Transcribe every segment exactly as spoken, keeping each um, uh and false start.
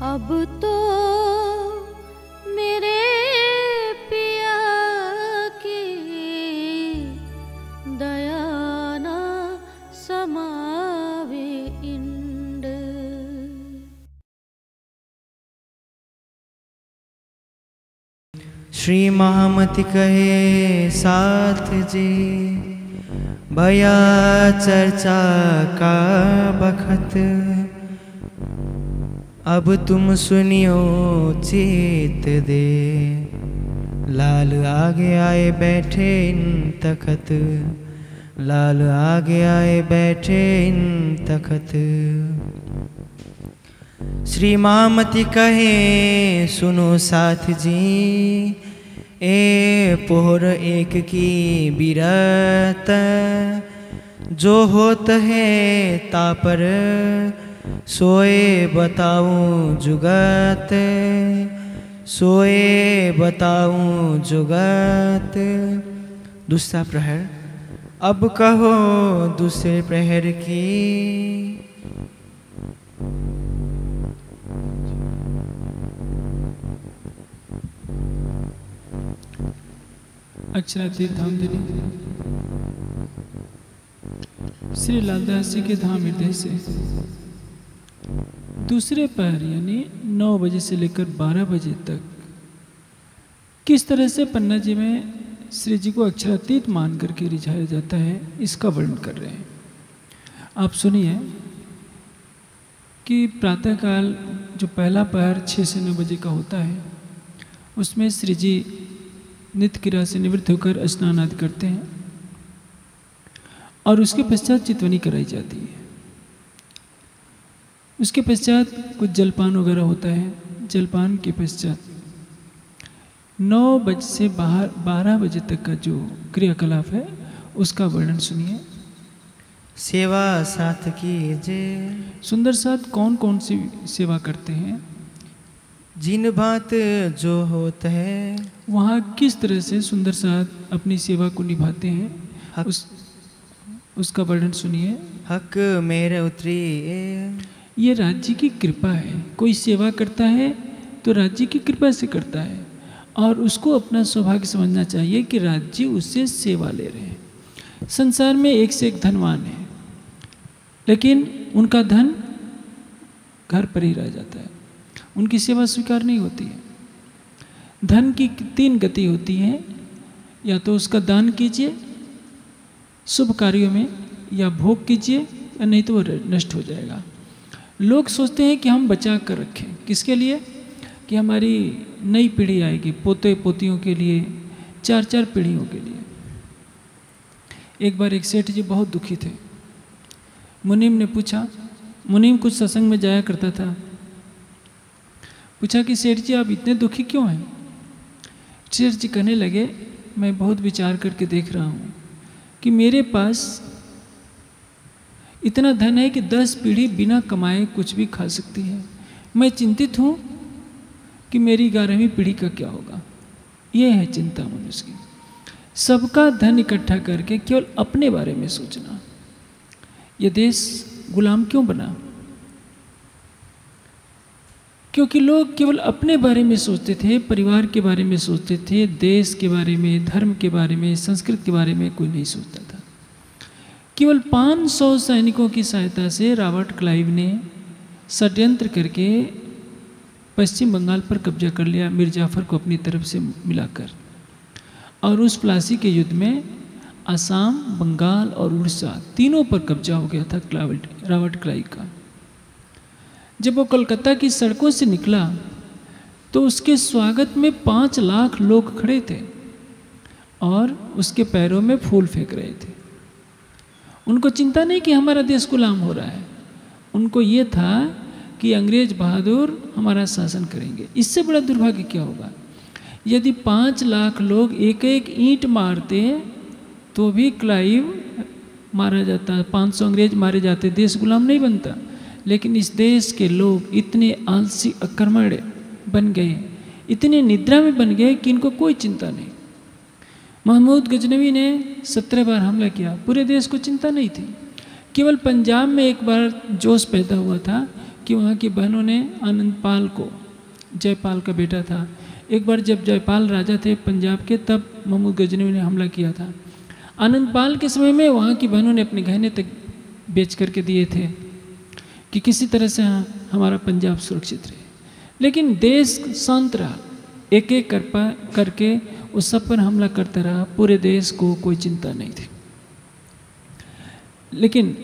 अब तो मेरे पिया की दया ना समावे इंड। श्री महामति कहे साथ जी, भया चर्चा का बखत, अब तुम सुनियो चित दे। लाल आगे आए बैठे इन तखत, लाल आगे आए बैठे इन तखत। श्री महामति कहे सुनो साथ जी, ए पोहर एक की बिरत, जो होत है तापर सोए बताऊं जुगत, सोए बताऊं जुगत। दूसरा प्रहर, अब कहो दूसरे प्रहर की। अक्षरातीत धामधनी श्री लालदास जी के धाम हृदय से दूसरे पहर यानी नौ बजे से लेकर बारह बजे तक किस तरह से पन्ना जी में श्री जी को अक्षरातीत मान करके रिझाया जाता है, इसका वर्णन कर रहे हैं। आप सुनिए कि प्रातःकाल जो पहला पहर छः से नौ बजे का होता है, उसमें श्री जी नित्य क्रिया से निवृत्त होकर स्नान आदि करते हैं और उसके पश्चात चितवनी कराई जाती है। उसके पश्चात कुछ जलपान वगैरह होता है। जलपान के पश्चात नौ बजे से बाहर बारह बजे तक का जो क्रियाकलाप है उसका वर्णन सुनिए। सेवा साथ कीजिए। सुंदर साथ कौन कौन सी सेवा करते हैं? जिन बात जो होता है, वहाँ किस तरह से सुंदर साथ अपनी सेवा को निभाते हैं, उस उसका वर्णन सुनिए। हक मेरे उतरी, ये राज्य की कृपा है। कोई सेवा करता है तो राज्य की कृपा से करता है और उसको अपना सौभाग्य समझना चाहिए कि राज्य उससे सेवा ले रहे हैं। संसार में एक से एक धनवान है, लेकिन उनका धन घर पर ही रह जाता है, उनकी सेवा स्वीकार नहीं होती है। धन की तीन गति होती है, या तो उसका दान कीजिए शुभ कार्यों में, या भोग कीजिए, या नहीं तो वो नष्ट हो जाएगा। लोग सोचते हैं कि हम बचा कर रखें, किसके लिए? कि हमारी नई पीढ़ी आएगी, पोते पोतियों के लिए, चार चार पीढ़ियों के लिए। एक बार एक सेठ जी बहुत दुखी थे। मुनीम ने पूछा, मुनीम कुछ सत्संग में जाया करता था, पूछा कि सेठ जी आप इतने दुखी क्यों हैं? सेठ जी कहने लगे, मैं बहुत विचार करके देख रहा हूँ कि मेरे पास इतना धन है कि दस पीढ़ी बिना कमाए कुछ भी खा सकती है। मैं चिंतित हूँ कि मेरी ग्यारहवीं पीढ़ी का क्या होगा। ये है चिंता मनुष्य की, सबका धन इकट्ठा करके केवल अपने बारे में सोचना। ये देश गुलाम क्यों बना? क्योंकि लोग केवल अपने बारे में सोचते थे, परिवार के बारे में सोचते थे, देश के बारे में, धर्म के बारे में, संस्कृति के बारे में कोई नहीं सोचता था। केवल पाँच सौ सैनिकों की सहायता से रॉबर्ट क्लाइव ने षड्यंत्र करके पश्चिम बंगाल पर कब्जा कर लिया, मीर जाफर को अपनी तरफ से मिलाकर। और उस प्लासी के युद्ध में असम, बंगाल और उड़ीसा तीनों पर कब्जा हो गया था रॉबर्ट क्लाइव का। जब वो कलकत्ता की सड़कों से निकला तो उसके स्वागत में पाँच लाख लोग खड़े थे और उसके पैरों में फूल फेंक रहे थे। उनको चिंता नहीं कि हमारा देश गुलाम हो रहा है, उनको ये था कि अंग्रेज बहादुर हमारा शासन करेंगे। इससे बड़ा दुर्भाग्य क्या होगा? यदि पाँच लाख लोग एक एक ईंट मारते तो भी क्लाइव मारा जाता, पाँच सौ अंग्रेज मारे जाते, देश गुलाम नहीं बनता। लेकिन इस देश के लोग इतने आलसी अकर्मण्य बन गए, इतने निद्रा में बन गए कि इनको कोई चिंता नहीं। महमूद गजनवी ने सत्रह बार हमला किया, पूरे देश को चिंता नहीं थी। केवल पंजाब में एक बार जोश पैदा हुआ था कि वहाँ की बहनों ने आनंदपाल को, जयपाल का बेटा था, एक बार जब जयपाल राजा थे पंजाब के, तब महमूद गजनवी ने हमला किया था। आनंदपाल के समय में वहाँ की बहनों ने अपने गहने तक बेच करके दिए थे कि किसी तरह से हमारा पंजाब सुरक्षित रहे। लेकिन देश शांत रहा, एक एक कर पा करके उस सब पर हमला करता रहा, पूरे देश को कोई चिंता नहीं थी। लेकिन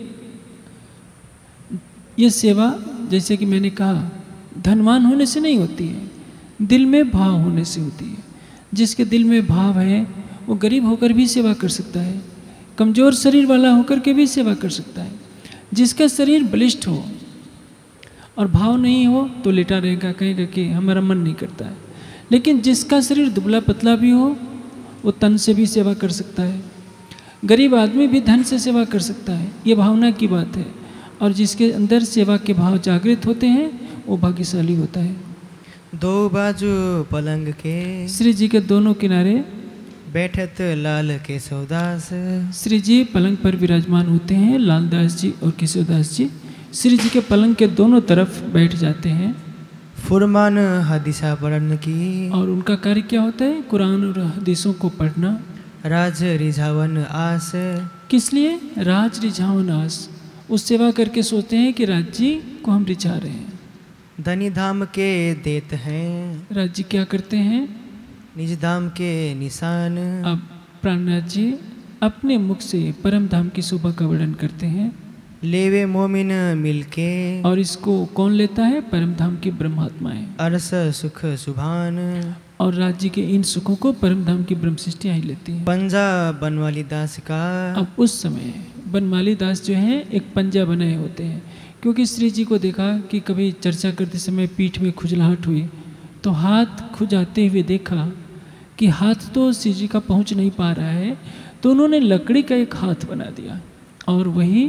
ये सेवा, जैसे कि मैंने कहा, धनवान होने से नहीं होती है, दिल में भाव होने से होती है। जिसके दिल में भाव है वो गरीब होकर भी सेवा कर सकता है, कमज़ोर शरीर वाला होकर के भी सेवा कर सकता है। जिसका शरीर बलिष्ठ हो और भाव नहीं हो तो लेटा रहेगा, कहेगा कि हमारा मन नहीं करता है। लेकिन जिसका शरीर दुबला पतला भी हो वो तन से भी सेवा कर सकता है, गरीब आदमी भी धन से सेवा कर सकता है। ये भावना की बात है। और जिसके अंदर सेवा के भाव जागृत होते हैं वो भाग्यशाली होता है। दो बाजू पलंग के श्री जी के दोनों किनारे बैठत लाल केशवदास। श्री जी पलंग पर विराजमान होते हैं, लालदास जी और केशवदास जी श्री जी के पलंग के दोनों तरफ बैठ जाते हैं। फुरमान हदीसा पढ़ने की, और उनका कार्य क्या होता है? कुरान और हदीसों को पढ़ना। राज रिझावन आस, किस लिए? राज रिझावन आस। उस सेवा करके सोचते हैं कि राज्य को हम रिझा रहे हैं। धनी धाम के देत हैं, राज्य क्या करते हैं? निज धाम के निशान। अब प्राणनाथ जी अपने मुख से परम धाम की शोभा का वर्णन करते हैं। लेवे मोमिन मिलके, और इसको कौन लेता है? परम धाम की ब्रह्मात्माएं। अरस सुख सुभान, और राज्य के इन सुखों को परम धाम की ब्रह्म सृष्टियाँ ही लेती हैं। पंजा बनवाली दास का, अब उस समय बनमाली दास जो हैं एक पंजा बनाए होते हैं, क्योंकि श्री जी को देखा कि कभी चर्चा करते समय पीठ में खुजलाहट हुई तो हाथ खुजाते हुए देखा कि हाथ तो श्री जी का पहुंच नहीं पा रहा है, तो उन्होंने लकड़ी का एक हाथ बना दिया और वही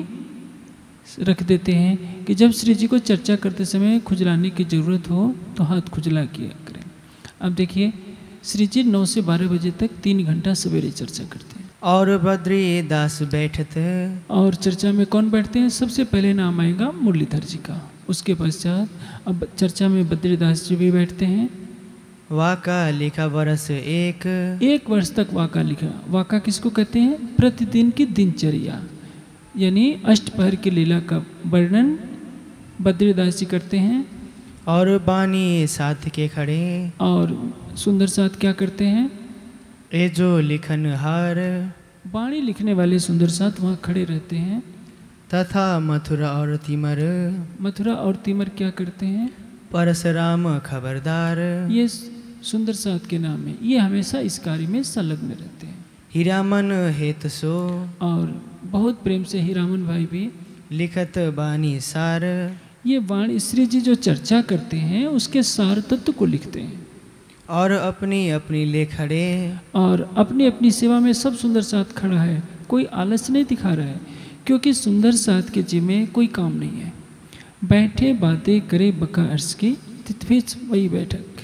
रख देते हैं कि जब श्री जी को चर्चा करते समय खुजलाने की ज़रूरत हो तो हाथ खुजला किया करें। अब देखिए श्री जी नौ से बारह बजे तक तीन घंटा सवेरे चर्चा करते हैं। और बद्री दास बैठत, और चर्चा में कौन बैठते हैं? सबसे पहले नाम आएगा मुरलीधर जी का, उसके पश्चात अब चर्चा में बद्रीदास जी भी बैठते हैं। वाका लिखा बरस एक, एक वर्ष तक वाका लिखा। वाका किसको कहते हैं? प्रतिदिन की दिनचर्या, यानी अष्टपहर की लीला का वर्णन बद्रीदास जी करते हैं। और बानी साथ के खड़े, और सुंदर साथ क्या करते हैं? ए जो लिखन हार, वाणी लिखने वाले सुंदर साथ वहाँ खड़े रहते हैं। तथा मथुरा और तिमर, मथुरा और तिमर क्या करते हैं? परशुराम खबरदार, ये सुंदर साथ के नाम है, ये हमेशा इस कार्य में संलग्न रहते हैं। हीरामन हेत सो, और बहुत प्रेम से हीरामन भाई भी लिखत बानी सार, ये वाणी श्री जी जो चर्चा करते हैं उसके सार तत्व को लिखते हैं। और अपनी अपनी ले खड़े, और अपनी अपनी सेवा में सब सुंदर साथ खड़ा है, कोई आलस्य नहीं दिखा रहा है, क्योंकि सुंदर साथ के जी में कोई काम नहीं है। बैठे बातें करे बका अर्श की, तितफिच वही बैठक,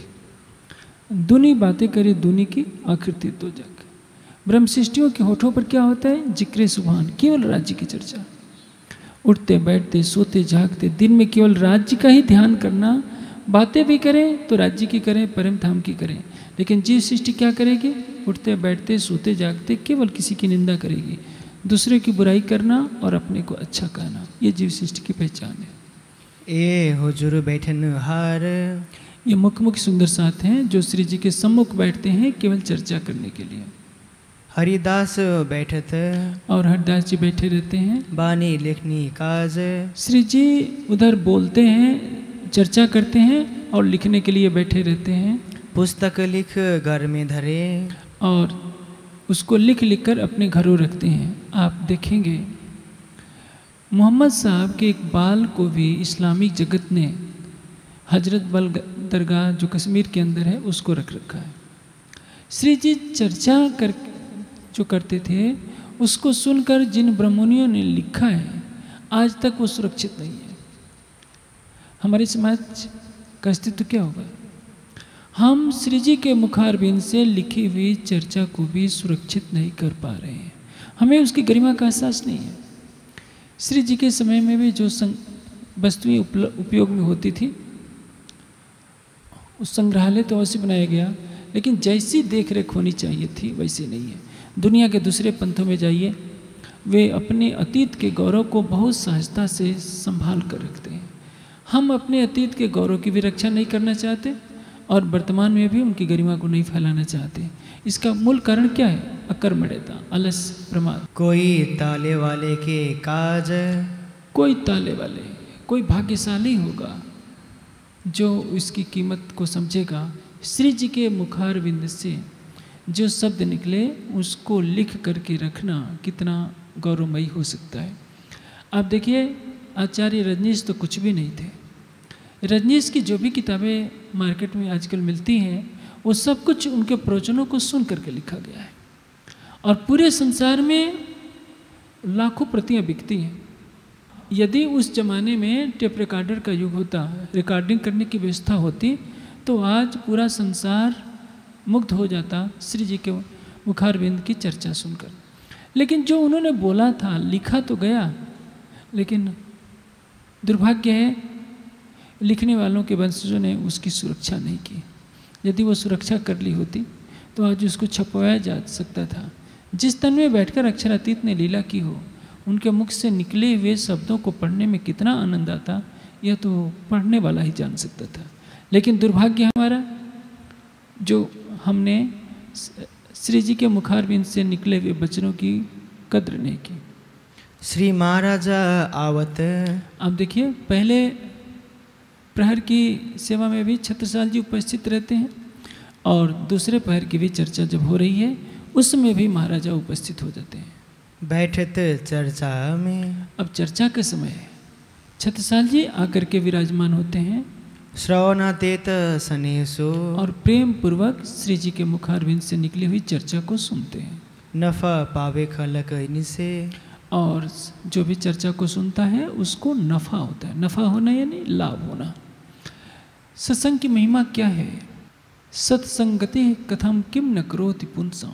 दुनी बातें करे दुनी की, आखिर तो जग। ब्रह्म सृष्टियों के होठों पर क्या होता है? जिक्र सुभान, केवल राज्य की चर्चा। उठते बैठते सोते जागते दिन में केवल राज्य का ही ध्यान करना। बातें भी करें तो राज्य की करें, परम धाम की करें। लेकिन जीव सृष्टि क्या करेगी? उठते बैठते सोते जागते केवल किसी की निंदा करेगी, दूसरे की बुराई करना और अपने को अच्छा कहना, ये जीव सृष्टि की पहचान है। ए हुजूर बैठन हार, ये मुख मुख सुंदर साथ हैं जो श्री जी के सम्मुख बैठते हैं केवल चर्चा करने के लिए। हरिदास बैठत, और हरदास जी बैठे रहते हैं। बानी लेखनी काज, श्री जी उधर बोलते हैं, चर्चा करते हैं और लिखने के लिए बैठे रहते हैं। पुस्तक लिख घर में धरे, और उसको लिख लिख कर अपने घरों रखते हैं। आप देखेंगे मोहम्मद साहब के एक बाल को भी इस्लामिक जगत ने हजरत बल दरगाह जो कश्मीर के अंदर है उसको रख रखा है। श्री जी चर्चा कर जो करते थे उसको सुनकर जिन ब्राह्मणियों ने लिखा है आज तक वो सुरक्षित नहीं है। हमारे समाज का अस्तित्व क्या होगा? हम श्री जी के मुखारबिंद से लिखी हुई चर्चा को भी सुरक्षित नहीं कर पा रहे हैं, हमें उसकी गरिमा का एहसास नहीं है। श्री जी के समय में भी जो वस्तुएं उपयोग में होती थी। उस संग्रहालय तो अवश्य बनाया गया, लेकिन जैसी देख रेख होनी चाहिए थी वैसी नहीं है। दुनिया के दूसरे पंथों में जाइए, वे अपने अतीत के गौरव को बहुत सहजता से संभाल कर रखते हैं। हम अपने अतीत के गौरव की भी रक्षा नहीं करना चाहते और वर्तमान में भी उनकी गरिमा को नहीं फैलाना चाहते। इसका मूल कारण क्या है? अकर्मण्यता, अलस, प्रमाद। कोई ताले वाले के काज, कोई ताले वाले, कोई भाग्यशाली होगा जो इसकी कीमत को समझेगा। श्री जी के मुखारविंद से जो शब्द निकले उसको लिख करके रखना कितना गौरवमयी हो सकता है। आप देखिए, आचार्य रजनीश तो कुछ भी नहीं थे। रजनीश की जो भी किताबें मार्केट में आजकल मिलती हैं वो सब कुछ उनके प्रवचनों को सुन करके लिखा गया है, और पूरे संसार में लाखों प्रतियां बिकती हैं। यदि उस जमाने में टेप रिकॉर्डर का युग होता, रिकॉर्डिंग करने की व्यवस्था होती, तो आज पूरा संसार मुग्ध हो जाता श्री जी के मुखारविंद की चर्चा सुनकर। लेकिन जो उन्होंने बोला था, लिखा तो गया, लेकिन दुर्भाग्य है लिखने वालों के वंशजों ने उसकी सुरक्षा नहीं की। यदि वो सुरक्षा कर ली होती तो आज उसको छपवाया जा सकता था। जिस तन में बैठकर अक्षरातीत ने लीला की हो, उनके मुख से निकले हुए शब्दों को पढ़ने में कितना आनंद आता, यह तो पढ़ने वाला ही जान सकता था। लेकिन दुर्भाग्य हमारा जो हमने श्री जी के मुखारविंद से निकले हुए वचनों की कद्र नहीं की। श्री महाराजा आवत। अब देखिए, पहले प्रहर की सेवा में भी छत्रसाल जी उपस्थित रहते हैं, और दूसरे प्रहर की भी चर्चा जब हो रही है उसमें भी महाराजा उपस्थित हो जाते हैं। बैठत चर्चा में, अब चर्चा का समय है, छत्रसाल जी आकर के विराजमान होते हैं श्रवणातीत सनेसो, और प्रेम पूर्वक श्री जी के मुखारविंद से निकली हुई चर्चा को सुनते हैं। नफा पावे खलक इनसे, और जो भी चर्चा को सुनता है उसको नफा होता है। नफा होना यानी लाभ होना। सत्संग की महिमा क्या है? सत्संगते कथम किम न करोति पुंसम,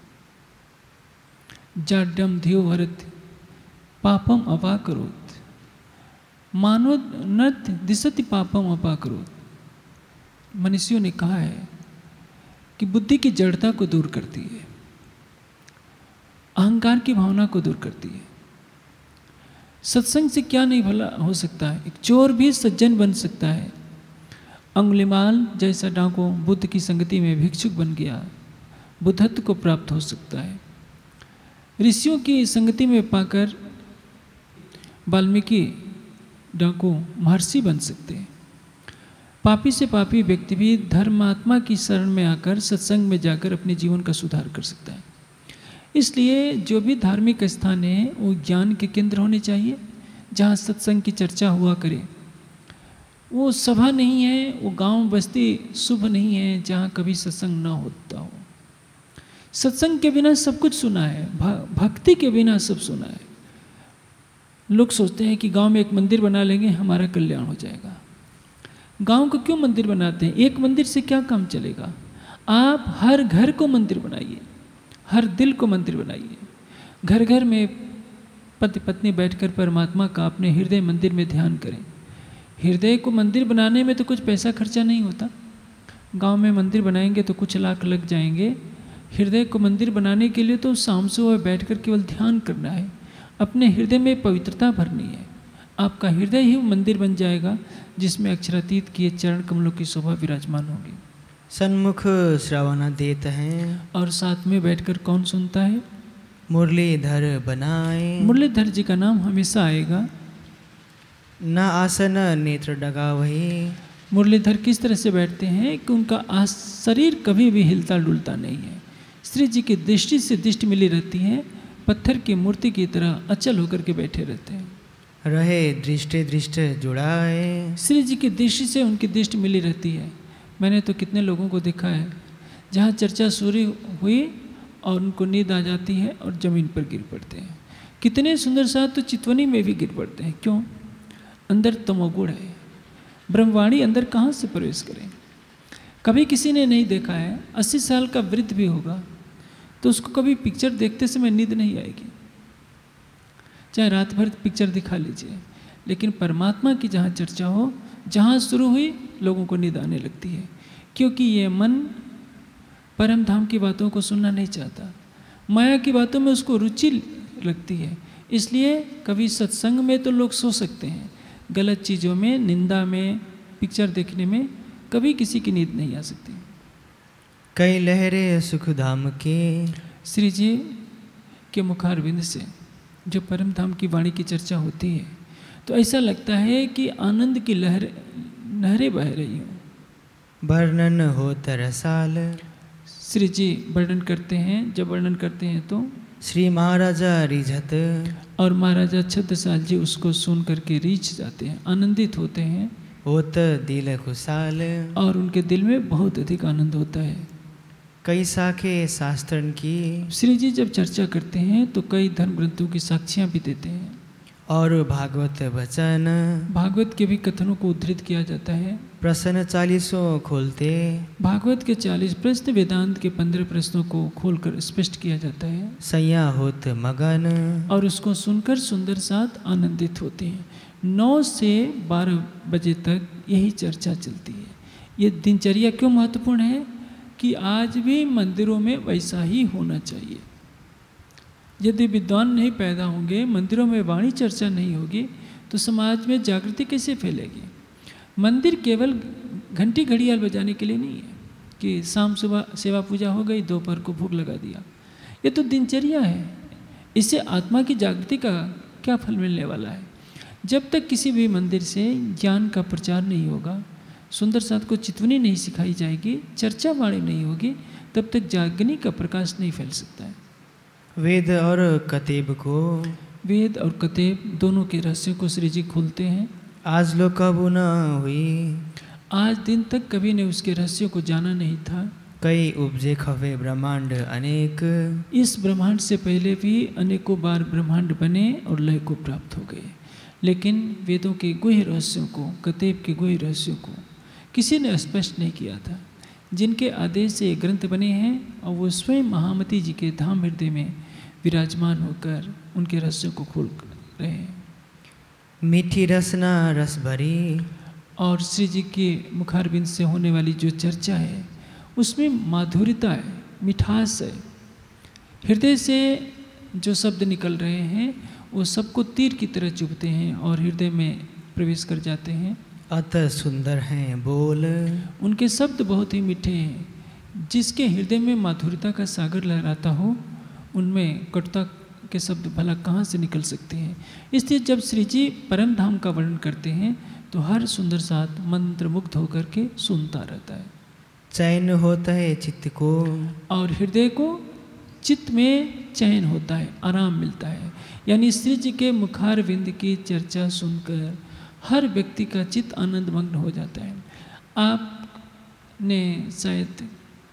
जाड्यम धियो हरत पापम अपाकरोत, मानो नत दिशति पापम अपाकरोत। मनुष्यों ने कहा है कि बुद्धि की जड़ता को दूर करती है, अहंकार की भावना को दूर करती है। सत्संग से क्या नहीं भला हो सकता है? एक चोर भी सज्जन बन सकता है। अंगुलिमाल जैसा डाकू बुद्ध की संगति में भिक्षुक बन गया, बुद्धत्व को प्राप्त हो सकता है। ऋषियों की संगति में पाकर वाल्मीकि डाकू महर्षि बन सकते हैं। पापी से पापी व्यक्ति भी धर्मात्मा की शरण में आकर सत्संग में जाकर अपने जीवन का सुधार कर सकता है। इसलिए जो भी धार्मिक स्थान है वो ज्ञान के केंद्र होने चाहिए, जहाँ सत्संग की चर्चा हुआ करे। वो सभा नहीं है, वो गांव बस्ती शुभ नहीं है जहाँ कभी सत्संग न होता हो। सत्संग के बिना सब कुछ सुना है, भक्ति के बिना सब सुना है। लोग सोचते हैं कि गांव में एक मंदिर बना लेंगे हमारा कल्याण हो जाएगा। गांव को क्यों मंदिर बनाते हैं? एक मंदिर से क्या काम चलेगा? आप हर घर को मंदिर बनाइए, हर दिल को मंदिर बनाइए। घर घर में पति पत्नी बैठकर परमात्मा का अपने हृदय मंदिर में ध्यान करें। हृदय को मंदिर बनाने में तो कुछ पैसा खर्चा नहीं होता। गांव में मंदिर बनाएंगे तो कुछ लाख लग जाएंगे। हृदय को मंदिर बनाने के लिए तो शाम सुबह बैठकर केवल ध्यान करना है, अपने हृदय में पवित्रता भरनी है। आपका हृदय ही मंदिर बन जाएगा जिसमें अक्षरातीत किए चरण कमलों की शोभा विराजमान होगी। सन्मुख श्रवण देत हैं, और साथ में बैठकर कौन सुनता है? मुरलीधर बनाए। मुरलीधर जी का नाम हमेशा आएगा। न आसन नेत्र डगा वही। मुरलीधर किस तरह से बैठते हैं कि उनका शरीर कभी भी हिलता डुलता नहीं है। श्री जी की दृष्टि से दृष्टि मिली रहती है, पत्थर की मूर्ति की तरह अचल होकर के बैठे रहते हैं। रहे दृष्टि दृष्ट जुड़ाए। श्री जी की दृष्टि से उनकी दृष्टि मिली रहती है। मैंने तो कितने लोगों को देखा है जहाँ चर्चा शुरू हुई और उनको नींद आ जाती है और ज़मीन पर गिर पड़ते हैं। कितने सुंदर साथ तो चितवनी में भी गिर पड़ते हैं। क्यों? अंदर तमोगुण है। ब्रह्मवाणी अंदर कहाँ से प्रवेश करें? कभी किसी ने नहीं देखा है, अस्सी साल का वृद्ध भी होगा तो उसको कभी पिक्चर देखते समय नींद नहीं आएगी, चाहे रात भर पिक्चर दिखा लीजिए, लेकिन परमात्मा की जहाँ चर्चा हो, जहाँ शुरू हुई लोगों को नींद आने लगती है, क्योंकि ये मन परम धाम की बातों को सुनना नहीं चाहता, माया की बातों में उसको रुचि लगती है। इसलिए कभी सत्संग में तो लोग सो सकते हैं, गलत चीज़ों में, निंदा में, पिक्चर देखने में कभी किसी की नींद नहीं आ सकती। कई लहरें सुख धाम के, श्री जी के मुखारविंद से जो परम धाम की वाणी की चर्चा होती है तो ऐसा लगता है कि आनंद की लहर नहरें बह रही हों। वर्णन हो तरसाल, श्री जी वर्णन करते हैं, जब वर्णन करते हैं तो श्री महाराजा रिझत, और महाराजा छत्रसाल जी उसको सुन करके रीझ जाते हैं, आनंदित होते हैं, होत दिल खुशाल, और उनके दिल में बहुत अधिक आनंद होता है। कई शाखे शास्त्रन की, श्री जी जब चर्चा करते हैं तो कई धर्म ग्रंथों की साक्ष्यां भी देते हैं, और भागवत वचन, भागवत के भी कथनों को उद्धृत किया जाता है। प्रश्न चालीसों खोलते, भागवत के चालीस प्रश्न, वेदांत के पंद्रह प्रश्नों को खोलकर स्पष्ट किया जाता है, सैया होत मगन, और उसको सुनकर सुंदर साथ आनंदित होते हैं। नौ से बारह बजे तक यही चर्चा चलती है। ये दिनचर्या क्यों महत्वपूर्ण है कि आज भी मंदिरों में वैसा ही होना चाहिए। यदि विद्वान नहीं पैदा होंगे, मंदिरों में वाणी चर्चा नहीं होगी, तो समाज में जागृति कैसे फैलेगी। मंदिर केवल घंटी घड़ियाल बजाने के लिए नहीं है कि शाम सुबह सेवा पूजा हो गई, दोपहर को भोग लगा दिया। ये तो दिनचर्या है। इससे आत्मा की जागृति का क्या फल मिलने वाला है। जब तक किसी भी मंदिर से ज्ञान का प्रचार नहीं होगा, सुंदर साथ को चितवनी नहीं सिखाई जाएगी, चर्चा वाणी नहीं होगी, तब तक जागनी का प्रकाश नहीं फैल सकता है। वेद और कतेब को, वेद और कतेब दोनों के रहस्यों को श्री जी खोलते हैं। आज लो कबू न हुई, आज दिन तक कभी ने उसके रहस्यों को जाना नहीं था। कई उपजे खवे ब्रह्मांड अनेक, इस ब्रह्मांड से पहले भी अनेकों बार ब्रह्मांड बने और लय को प्राप्त हो गए, लेकिन वेदों के गुह्य रहस्यों को, कतेब के गुह्य रहस्यों को किसी ने स्पष्ट नहीं किया था। जिनके आदेश से ये ग्रंथ बने हैं और वो स्वयं महामती जी के धाम हृदय में विराजमान होकर उनके रहस्यों को खोल रहे हैं। मीठी रसना रस भरी, और श्री जी के मुखारबिंद से होने वाली जो चर्चा है उसमें माधुर्यता है, मिठास है। हृदय से जो शब्द निकल रहे हैं वो सबको तीर की तरह चुभते हैं और हृदय में प्रवेश कर जाते हैं। अत सुंदर हैं बोल, उनके शब्द बहुत ही मीठे हैं। जिसके हृदय में माधुर्यता का सागर लहराता हो, उनमें कटुता के शब्द भला कहाँ से निकल सकते हैं। इसलिए जब श्री जी परम धाम का वर्णन करते हैं तो हर सुंदर साथ मंत्र मुग्ध होकर के सुनता रहता है। चैन होता है चित्त को, और हृदय को चित्त में चैन होता है, आराम मिलता है। यानी श्री जी के मुखारविंद की चर्चा सुनकर हर व्यक्ति का चित्त आनंदमग्न हो जाता है। आपने शायद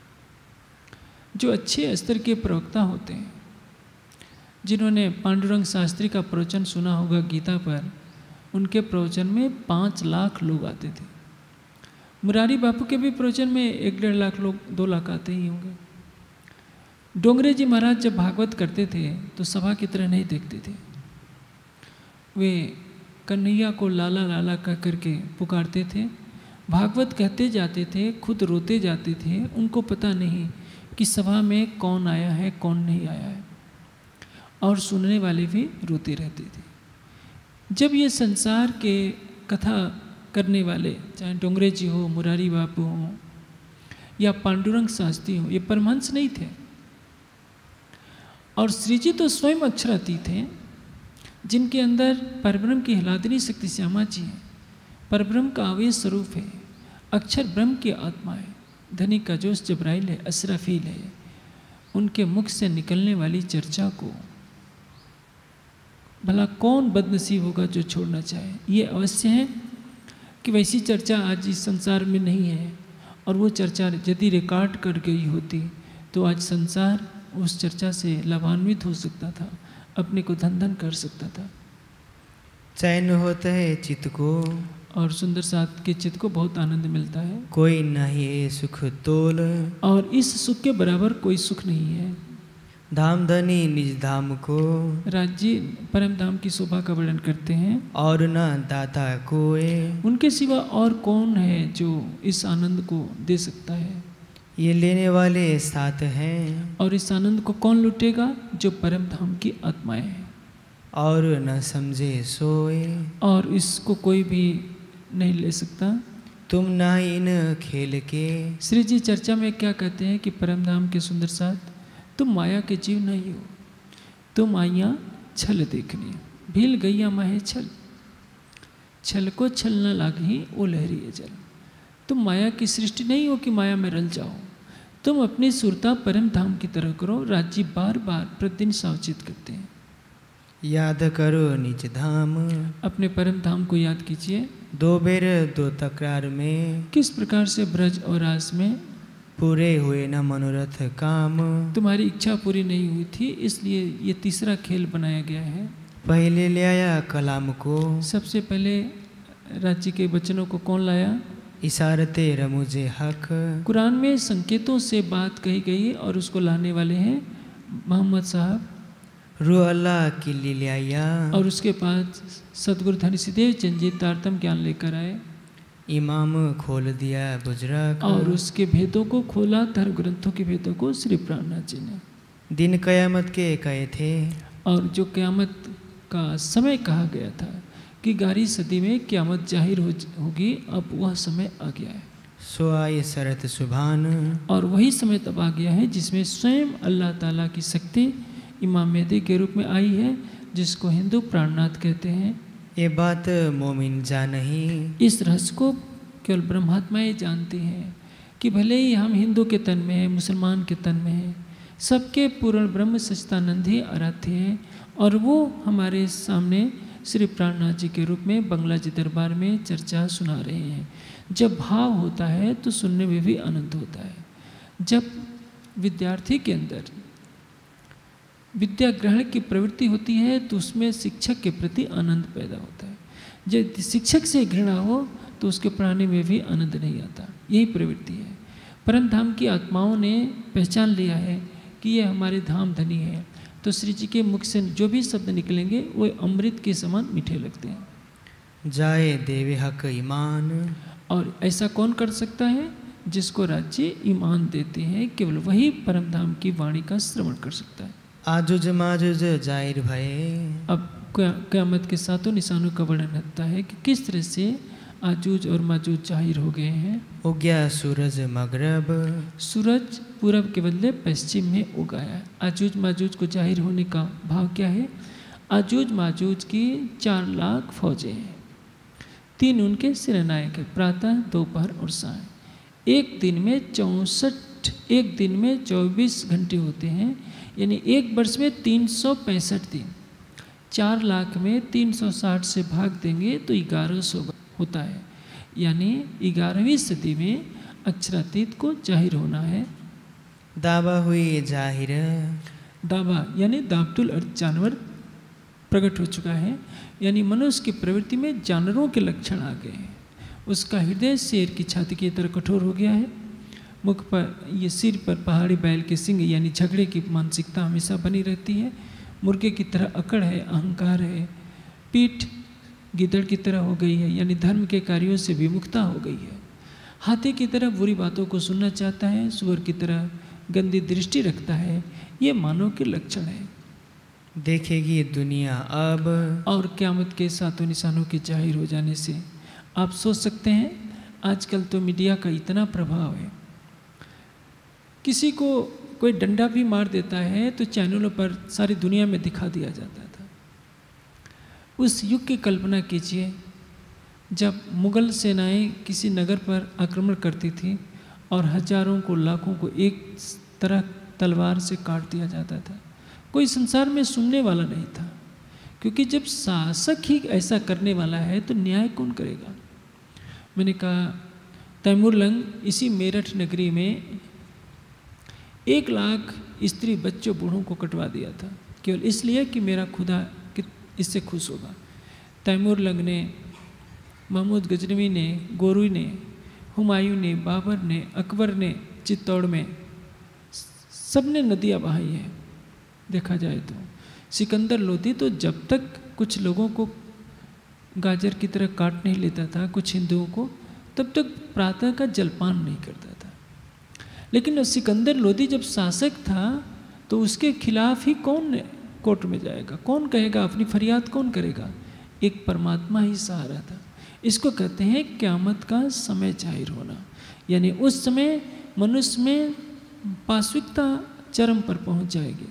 जो अच्छे स्तर के प्रवक्ता होते हैं, जिन्होंने पांडुरंग शास्त्री का प्रवचन सुना होगा गीता पर, उनके प्रवचन में पाँच लाख लोग आते थे। मुरारी बापू के भी प्रवचन में एक डेढ़ लाख लोग, दो लाख आते ही होंगे। डोंगरे जी महाराज जब भागवत करते थे तो सभा की तरह नहीं देखते थे। वे कन्हैया को लाला लाला कह करके पुकारते थे, भागवत कहते जाते थे, खुद रोते जाते थे। उनको पता नहीं कि सभा में कौन आया है, कौन नहीं आया है, और सुनने वाले भी रोते रहते थे। जब ये संसार के कथा करने वाले, चाहे डोंगरे जी हो, मुरारी बापू हो या पांडुरंग शास्त्री हो, ये परमहंस नहीं थे। और श्री जी तो स्वयं अक्षरातीत हैं, जिनके अंदर परब्रह्म की हिलादनी शक्ति श्यामा जी हैं। परब्रह्म का आवेश स्वरूप है, अक्षर ब्रह्म की आत्मा है, धनी का जोश जबराइल है, असराफील है। उनके मुख से निकलने वाली चर्चा को भला कौन बदनसीब होगा जो छोड़ना चाहे। ये अवश्य है कि वैसी चर्चा आज इस संसार में नहीं है, और वो चर्चा यदि रिकॉर्ड कर गई होती तो आज संसार उस चर्चा से लाभान्वित हो सकता था, अपने को धन धन कर सकता था। चैन होता है चित्त को, और सुंदर साथ के चित्त को बहुत आनंद मिलता है। कोई नहीं सुख तोल, और इस सुख के बराबर कोई सुख नहीं है। धामधनी निज धाम को, राज्य परम धाम की शोभा का वर्णन करते हैं। और न दाता कोय, उनके सिवा और कौन है जो इस आनंद को दे सकता है। ये लेने वाले साथ हैं, और इस आनंद को कौन लुटेगा, जो परम धाम की आत्माएं हैं। और न समझे सोए, और इसको कोई भी नहीं ले सकता। तुम ना इन खेल के, श्री जी चर्चा में क्या कहते हैं कि परम धाम के सुंदर साथ, तुम माया के जीव नहीं हो, तुम आइया छल देखनी, भील गैया माहे छल, छल को छल न लागी ओ लहरी जल। तुम माया की सृष्टि नहीं हो कि माया में रल जाओ, तुम अपनी सुरता परम धाम की तरह करो। राज्य बार बार प्रतिदिन सावचित करते हैं, याद करो निज धाम, अपने परम धाम को याद कीजिए। दो बेर दो तकरार में, किस प्रकार से ब्रज और रास में पूरे हुए न मनोरथ काम। तुम्हारी इच्छा पूरी नहीं हुई थी, इसलिए ये तीसरा खेल बनाया गया है। पहले ले आया कलाम को, सबसे पहले राज्य के वचनों को कौन लाया, इशारते रमुजे हक। कुरान में संकेतों से बात कही गई और उसको लाने वाले हैं मोहम्मद साहब। रू अल्लाह की ले आया, और उसके पास सदगुरु धन सिद्धेव चंद जी तारतम ज्ञान लेकर आए। इमाम खोल दिया बुजरक, और उसके भेदों को खोला, धर्म ग्रंथों के भेदों को श्री प्राणनाथ जी ने। दिन कयामत के कहे थे, और जो क़यामत का समय कहा गया था कि ग्यारहवीं सदी में क़यामत जाहिर हो होगी, अब वह समय आ गया है। सो आए शरत सुभान, और वही समय तब आ गया है जिसमें स्वयं अल्लाह ताला की शक्ति इमाम मेहदी के रूप में आई है, जिसको हिंदू प्राणनाथ कहते हैं। ये बात मोमिन जा नहीं, इस रहस्य को केवल ब्रह्मात्माएं जानती हैं कि भले ही हम हिंदू के तन में हैं, मुसलमान के तन में हैं, सबके पूर्ण ब्रह्म सच्चिदानंद ही आराध्य हैं। और वो हमारे सामने श्री प्राणनाथ जी के रूप में बंगला जी दरबार में चर्चा सुना रहे हैं। जब भाव होता है तो सुनने में भी आनंद होता है। जब विद्यार्थी के अंदर विद्या ग्रहण की प्रवृत्ति होती है तो उसमें शिक्षक के प्रति आनंद पैदा होता है। जब शिक्षक से घृणा हो तो उसके पढ़ाने में भी आनंद नहीं आता। यही प्रवृत्ति है। परम धाम की आत्माओं ने पहचान लिया है कि ये हमारे धाम धनी है, तो श्री जी के मुख से जो भी शब्द निकलेंगे वो अमृत के समान मीठे लगते हैं। जाए देवे हक ईमान, और ऐसा कौन कर सकता है, जिसको राज्य ईमान देते हैं, केवल वही परम धाम की वाणी का श्रवण कर सकता है। आजुज माजुज जाहिर भये, अब क़यामत के सातों निशानों का वर्णन होता है कि किस तरह से आजूज और माजूज जाहिर हो गए हैं। उगया सूरज मगरब, सूरज पूरब के बदले पश्चिम में उगाया है। आजूज माजूज को जाहिर होने का भाव क्या है, आजूज माजूज की चार लाख फौजें हैं, तीन उनके सेनानायक हैं, प्रातः दोपहर और साय। एक दिन में चौंसठ एक दिन में चौबीस घंटे होते हैं, यानी एक वर्ष में तीन सौ पैंसठ दिन। चार लाख में तीन सौ साठ से भाग देंगे तो ग्यारह सौ होता है, यानी ग्यारहवीं सदी में अक्षरातीत को जाहिर होना है। दावा हुई जाहिर, दावा यानी दाबतुल अर्थ जानवर प्रकट हो चुका है, यानी मनुष्य की प्रवृत्ति में जानवरों के लक्षण आ गए हैं। उसका हृदय शेर की छाती की तरह कठोर हो गया है, मुख पर ये सिर पर पहाड़ी बैल के सिंग यानी झगड़े की मानसिकता हमेशा बनी रहती है, मुर्गे की तरह अकड़ है, अहंकार है, पीठ गिदड़ की तरह हो गई है, यानी धर्म के कार्यों से विमुखता हो गई है, हाथी की तरह बुरी बातों को सुनना चाहता है, सुअर की तरह गंदी दृष्टि रखता है। ये मानव के लक्षण है। देखेगी दुनिया अब, और क़यामत के सातों निशानों के जाहिर हो जाने से आप सोच सकते हैं, आजकल तो मीडिया का इतना प्रभाव है, किसी को कोई डंडा भी मार देता है तो चैनलों पर सारी दुनिया में दिखा दिया जाता था। उस युग की कल्पना कीजिए जब मुग़ल सेनाएं किसी नगर पर आक्रमण करती थी और हजारों को लाखों को एक तरह तलवार से काट दिया जाता था। कोई संसार में सुनने वाला नहीं था, क्योंकि जब शासक ही ऐसा करने वाला है तो न्याय कौन करेगा। मैंने कहा तैमूर लंग इसी मेरठ नगरी में एक लाख स्त्री बच्चों बूढ़ों को कटवा दिया था, केवल इसलिए कि मेरा खुदा इससे खुश होगा। तैमूर लंग ने, महमूद गजनवी ने, गोरुई ने, हुमायूं ने, बाबर ने, अकबर ने, चित्तौड़ में सब ने नदियाँ बहाई हैं, देखा जाए तो सिकंदर लोधी तो जब तक कुछ लोगों को गाजर की तरह काट नहीं लेता था, कुछ हिंदुओं को, तब तक प्रातः का जलपान नहीं करता था। लेकिन सिकंदर लोधी जब शासक था तो उसके खिलाफ ही कौन कोर्ट में जाएगा, कौन कहेगा, अपनी फरियाद कौन करेगा? एक परमात्मा ही सहारा था। इसको कहते हैं क़यामत का समय जाहिर होना, यानी उस समय मनुष्य में पाशविकता चरम पर पहुंच जाएगी।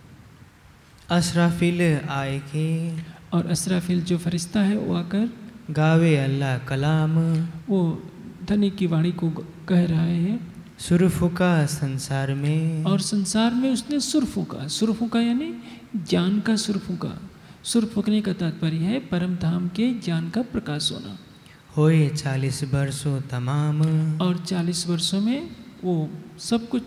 असराफिल आएगे और असराफिल जो फरिश्ता है वो आकर गावे अल्लाह कलाम, वो धनी की वाणी को कह रहा है। सुर फूका संसार में, और संसार में उसने सुर फूका। सुर फूका यानी ज्ञान का सुर फूका। सुर फूकने का तात्पर्य है परम धाम के ज्ञान का प्रकाश होना। होए चालीस वर्षों तमाम, और चालीस वर्षों में वो सब कुछ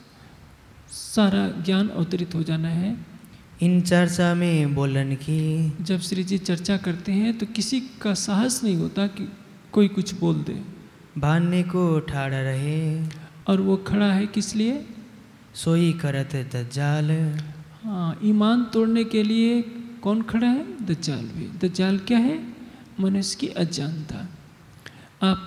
सारा ज्ञान अवतरित हो जाना है। इन चर्चा में बोलन की, जब श्री जी चर्चा करते हैं तो किसी का साहस नहीं होता कि कोई कुछ बोल दे। भानने को ठाड़ा रहे, और वो खड़ा है किस लिए? सोई करत दज्जाल। हाँ, ईमान तोड़ने के लिए कौन खड़ा है? दज्जाल भी। दज्जाल क्या है? मनुष्य की अज्ञानता। आप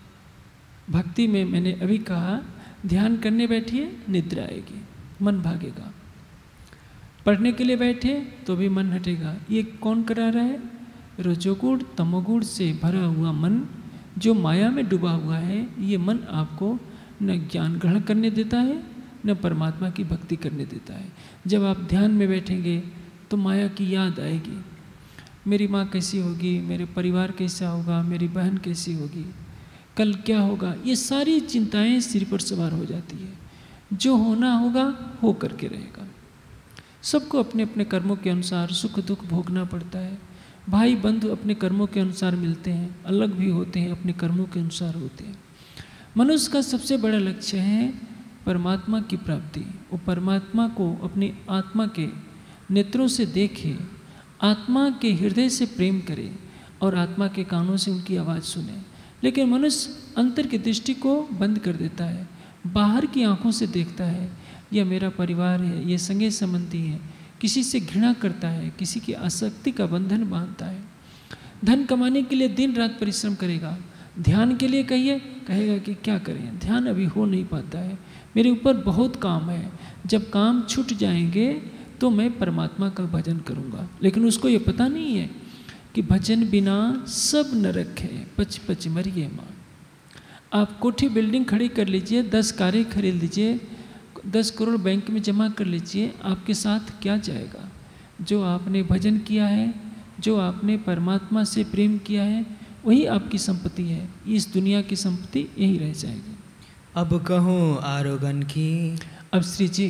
भक्ति में, मैंने अभी कहा, ध्यान करने बैठिए निद्रा आएगी, मन भागेगा। पढ़ने के लिए बैठे तो भी मन हटेगा। ये कौन करा रहा है? रजोगुण तमोगुण से भरा हुआ मन जो माया में डूबा हुआ है। ये मन आपको न ज्ञान ग्रहण करने देता है न परमात्मा की भक्ति करने देता है। जब आप ध्यान में बैठेंगे तो माया की याद आएगी। मेरी माँ कैसी होगी, मेरे परिवार कैसा होगा, मेरी बहन कैसी होगी, कल क्या होगा, ये सारी चिंताएं सिर पर सवार हो जाती है। जो होना होगा हो करके रहेगा। सबको अपने अपने कर्मों के अनुसार सुख दुख भोगना पड़ता है। भाई बंधु अपने कर्मों के अनुसार मिलते हैं, अलग भी होते हैं, अपने कर्मों के अनुसार होते हैं। मनुष्य का सबसे बड़ा लक्ष्य है परमात्मा की प्राप्ति। वो परमात्मा को अपनी आत्मा के नेत्रों से देखे, आत्मा के हृदय से प्रेम करे और आत्मा के कानों से उनकी आवाज़ सुने। लेकिन मनुष्य अंतर की दृष्टि को बंद कर देता है, बाहर की आंखों से देखता है। यह मेरा परिवार है, ये संगे संबंधी है, किसी से घृणा करता है, किसी की आसक्ति का बंधन बांधता है। धन कमाने के लिए दिन रात परिश्रम करेगा। ध्यान के लिए कहिए, कहेगा कि क्या करें, ध्यान अभी हो नहीं पाता है, मेरे ऊपर बहुत काम है। जब काम छूट जाएंगे तो मैं परमात्मा का भजन करूँगा। लेकिन उसको ये पता नहीं है कि भजन बिना सब नरक है, पच पच मरिए माँ। आप कोठी बिल्डिंग खड़ी कर लीजिए, दस कारें खरीद लीजिए, दस करोड़ बैंक में जमा कर लीजिए, आपके साथ क्या जाएगा? जो आपने भजन किया है, जो आपने परमात्मा से प्रेम किया है, वही आपकी संपत्ति है। इस दुनिया की संपत्ति यही रह जाएगी। अब कहूँ आरोगन की, अब श्री जी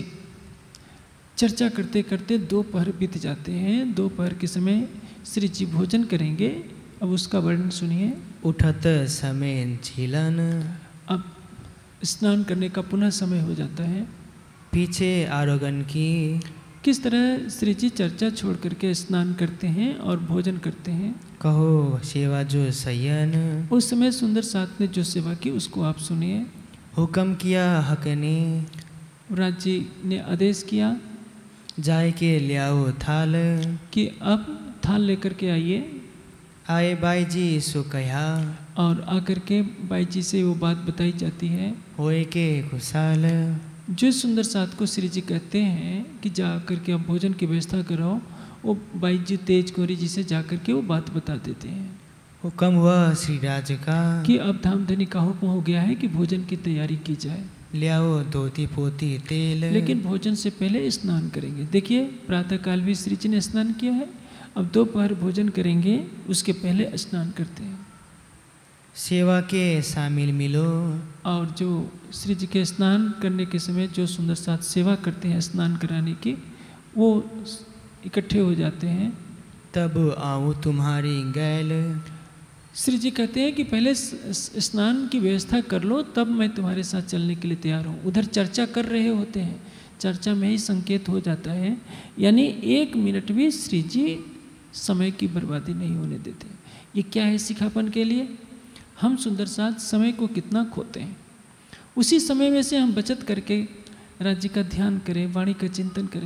चर्चा करते करते दोपहर बीत जाते हैं। दोपहर के समय श्री जी भोजन करेंगे। अब उसका वर्णन सुनिए। उठत समय झीलन, अब स्नान करने का पुनः समय हो जाता है। पीछे आरोगन की, किस तरह श्री जी चर्चा छोड़ करके स्नान करते हैं और भोजन करते हैं। कहो सेवा जो सयन, उस समय सुंदर साथ ने जो सेवा की उसको आप सुनिए। हुक्म किया हक ने, राज जी ने आदेश किया जाय के लियाओ थाल, कि अब थाल लेकर के आइए। आए बाई जी सो कहा, और आकर के बाई जी से वो बात बताई जाती है। होए के खुशाल, जो सुंदर साथ को श्री जी कहते हैं कि जा कर के अब भोजन की व्यवस्था करो, वो बाई जी तेज कोरी जी से जा कर के वो बात बता देते हैं। हुक्म हुआ श्री राज का, कि अब धामधनी का हुक्म हो गया है कि भोजन की तैयारी की जाए। लियाओ धोती पोती तेल, लेकिन भोजन से पहले स्नान करेंगे। देखिए प्रातःकाल भी श्री जी ने स्नान किया है, अब दोपहर भोजन करेंगे, उसके पहले स्नान करते हैं। सेवा के शामिल मिलो, और जो श्री जी के स्नान करने के समय जो सुंदर साथ सेवा करते हैं स्नान कराने की, वो इकट्ठे हो जाते हैं। तब आऊँ तुम्हारी गैल, श्री जी कहते हैं कि पहले स्नान की व्यवस्था कर लो, तब मैं तुम्हारे साथ चलने के लिए तैयार हूँ। उधर चर्चा कर रहे होते हैं, चर्चा में ही संकेत हो जाता है। यानी एक मिनट भी श्री जी समय की बर्बादी नहीं होने देते। ये क्या है? सिखापन के लिए। हम सुंदर साथ समय को कितना खोते हैं, उसी समय में से हम बचत करके राज्य का ध्यान करें, वाणी का चिंतन करें।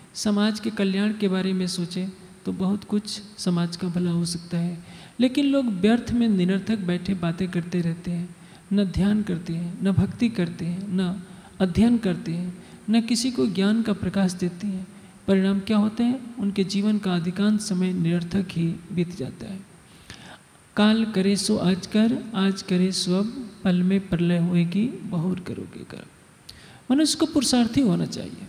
समाज के कल्याण के बारे में सोचें तो बहुत कुछ समाज का भला हो सकता है। लेकिन लोग व्यर्थ में निरर्थक बैठे बातें करते रहते हैं, न ध्यान करते हैं, न भक्ति करते हैं, न अध्ययन करते हैं, न किसी को ज्ञान का प्रकाश देते हैं। परिणाम क्या होते हैं? उनके जीवन का अधिकांश समय निरर्थक ही बीत जाता है। काल करे सो आज कर, आज करे सो अब, पल में प्रलय होएगी बहुर करोगे कर। मनुष्य को पुरुषार्थी होना चाहिए,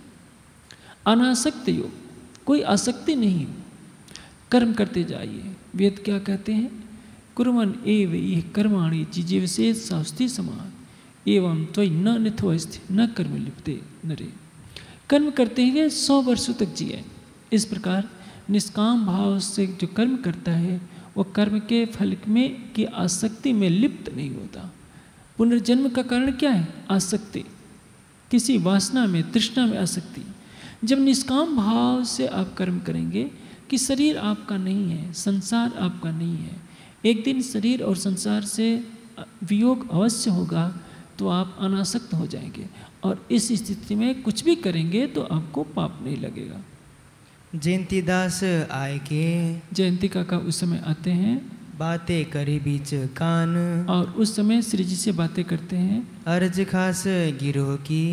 अनासक्त योग, कोई आसक्ति नहीं हो, कर्म करते जाइए। वेद क्या कहते हैं? कुर्वन् एव ये कर्माणि जिजीवसेत् शास्ति समान एवं त्वयि न निथोस्ति न कर्म लिप्ते नरे। कर्म करते हुए सौ वर्षों तक जिए। इस प्रकार निष्काम भाव से जो कर्म करता है वो कर्म के फल में की आसक्ति में लिप्त नहीं होता। पुनर्जन्म का कारण क्या है? आसक्ति, किसी वासना में, तृष्णा में आसक्ति। जब निष्काम भाव से आप कर्म करेंगे कि शरीर आपका नहीं है, संसार आपका नहीं है, एक दिन शरीर और संसार से वियोग अवश्य होगा, तो आप अनासक्त हो जाएंगे और इस स्थिति में कुछ भी करेंगे तो आपको पाप नहीं लगेगा। जयंती दास आए के, जयंती काका उस समय आते हैं, बातें करे बीच कान, और उस समय श्री जी से बातें करते हैं। अर्ज खास गिरोह की,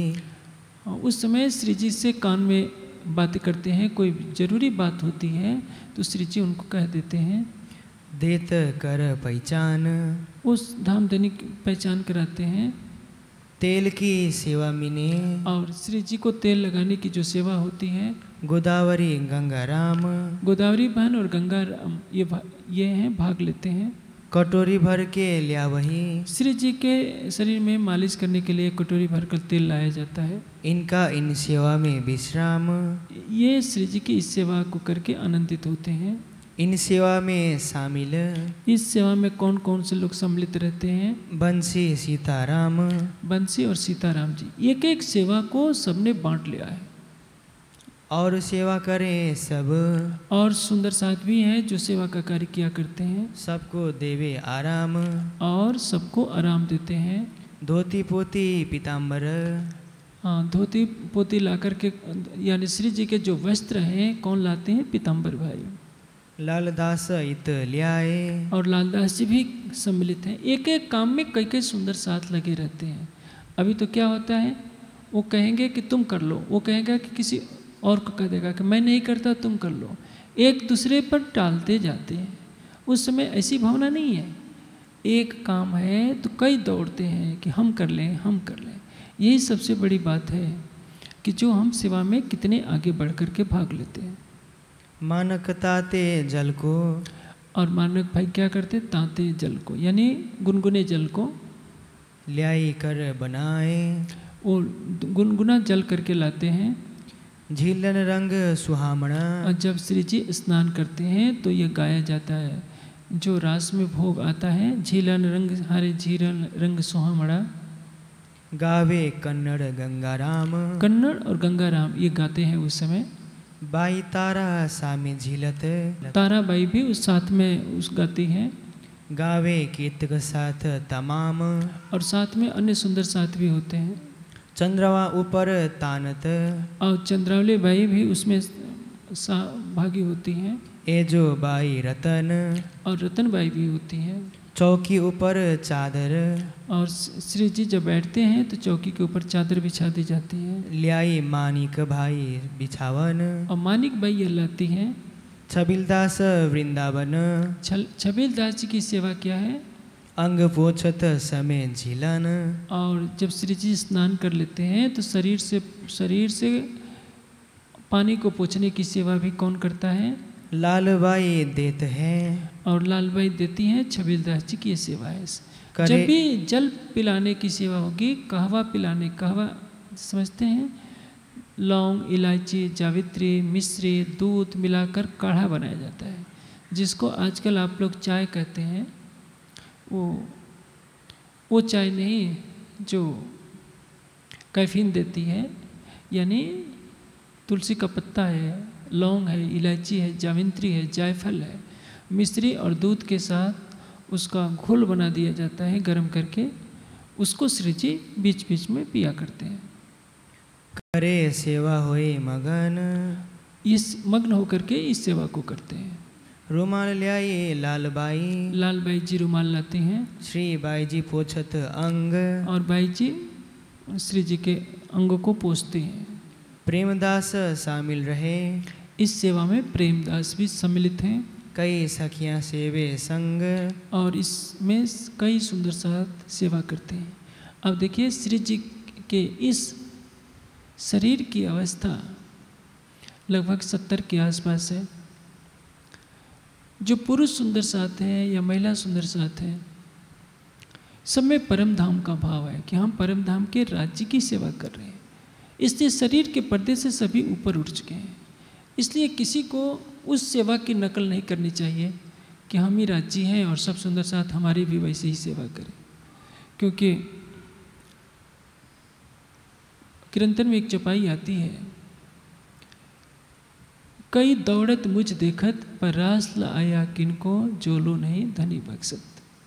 उस समय श्री जी से कान में बातें करते हैं। कोई जरूरी बात होती है तो श्री जी उनको कह देते हैं। देत कर पहचान, उस धाम देने की पहचान कराते हैं। तेल की सेवा मिने, और श्री जी को तेल लगाने की जो सेवा होती है, गोदावरी गंगा राम, गोदावरी बहन और गंगा राम ये भा, ये हैं भाग लेते हैं। कटोरी भर के लिया वही, श्री जी के शरीर में मालिश करने के लिए कटोरी भरकर तेल लाया जाता है। इनका इन सेवा में विश्राम, ये श्री जी की इस सेवा को करके आनंदित होते हैं। इन सेवा में शामिल, इस सेवा में कौन कौन से लोग सम्मिलित रहते हैं? बंसी सीताराम, बंसी और सीताराम जी। एक एक सेवा को सबने बांट लिया है। और सेवा करें सब, और सुंदर साथ भी हैं जो सेवा का कार्य किया करते हैं। सबको देवे आराम, और सबको आराम देते हैं। धोती पोती पीताम्बर, हाँ, धोती पोती ला कर के, यानी श्री जी के जो वस्त्र हैं कौन लाते हैं? पीताम्बर भाई। लालदास इत लियाए, और लालदास जी भी सम्मिलित हैं। एक एक काम में कई कई सुंदर साथ लगे रहते हैं। अभी तो क्या होता है, वो कहेंगे कि तुम कर लो, वो कहेगा कि किसी और को कह देगा कि मैं नहीं करता तुम कर लो। एक दूसरे पर टालते जाते हैं। उस समय ऐसी भावना नहीं है। एक काम है तो कई दौड़ते हैं कि हम कर लें, हम कर लें। यही सबसे बड़ी बात है कि जो हम सेवा में कितने आगे बढ़ कर के भाग लेते हैं। मानक ताते जल को, और मानक भाई क्या करते? ताते जल को, यानी गुनगुने जल को ल्याई कर बनाए, वो गुनगुना जल करके लाते हैं। झीलन रंग सुहामणा, और जब श्री जी स्नान करते हैं तो ये गाया जाता है, जो रास में भोग आता है, झीलन रंग हरे झीलन रंग सुहामणा। गावे कन्नड़ गंगाराम, कन्नड़ और गंगाराम ये गाते हैं उस समय। बाई तारा सामी झीलत, ताराबाई भी उस साथ में उस गाती हैं। गावे कीर्तक साथ तमाम, और साथ में अन्य सुंदर साथ भी होते हैं। चंद्रवा ऊपर तानत, और चंद्रावली बाई भी उसमें भागी होती हैं। ए जो बाई रतन, और रतन बाई भी होती हैं। चौकी ऊपर चादर, और श्री जी जब बैठते हैं तो चौकी के ऊपर चादर बिछा दी जाती है। ल्याई मानिक भाई बिछावन, और मानिक बाई ये लाती हैं। छबिलदास वृंदावन, छल छबील दास जी की सेवा क्या है? अंग पोछत समय झीलन, और जब श्री जी स्नान कर लेते हैं तो शरीर से शरीर से पानी को पोंछने की सेवा भी कौन करता है? लालबाई देत है, और लालबाई देती हैं। छबीलदास जी की ये सेवा है। करे- जब भी जल पिलाने की सेवा होगी, कहवा पिलाने, कहवा समझते हैं, लौंग, इलायची, जावित्री, मिश्री, दूध मिलाकर काढ़ा बनाया जाता है, जिसको आजकल आप लोग चाय कहते हैं। वो वो चाय नहीं जो कैफीन देती है, यानी तुलसी का पत्ता है, लौंग है, इलायची है, जावित्री है, जायफल है, मिश्री और दूध के साथ उसका घोल बना दिया जाता है गरम करके। उसको श्री जी बीच बीच में पिया करते हैं। करे सेवा होए मगन, ये मग्न होकर के इस सेवा को करते हैं। रुमाल ल्याए लालबाई, लाल बाई जी रुमाल लाते हैं श्री बाई जी पोछत अंग, और बाई जी श्री जी के अंग को पोंछते हैं। प्रेमदास शामिल रहे, इस सेवा में प्रेमदास भी सम्मिलित हैं कई सखियां सेवे संग, और इसमें कई सुंदर साथ सेवा करते हैं। अब देखिए श्री जी के इस शरीर की अवस्था लगभग सत्तर के आसपास है। जो पुरुष सुंदर साथ हैं या महिला सुंदर साथ हैं, सब में परम धाम का भाव है कि हम परम धाम के राज्य की सेवा कर रहे हैं। इसलिए शरीर के पर्दे से सभी ऊपर उठ चुके हैं। इसलिए किसी को उस सेवा की नकल नहीं करनी चाहिए कि हम ही राज्य हैं और सब सुंदर साथ हमारी भी वैसे ही सेवा करें। क्योंकि कीर्तन में एक चौपाई आती है, कई दौड़त मुझ देखत पर रास ल आया किनको, जोलो नहीं धनी बख्शत।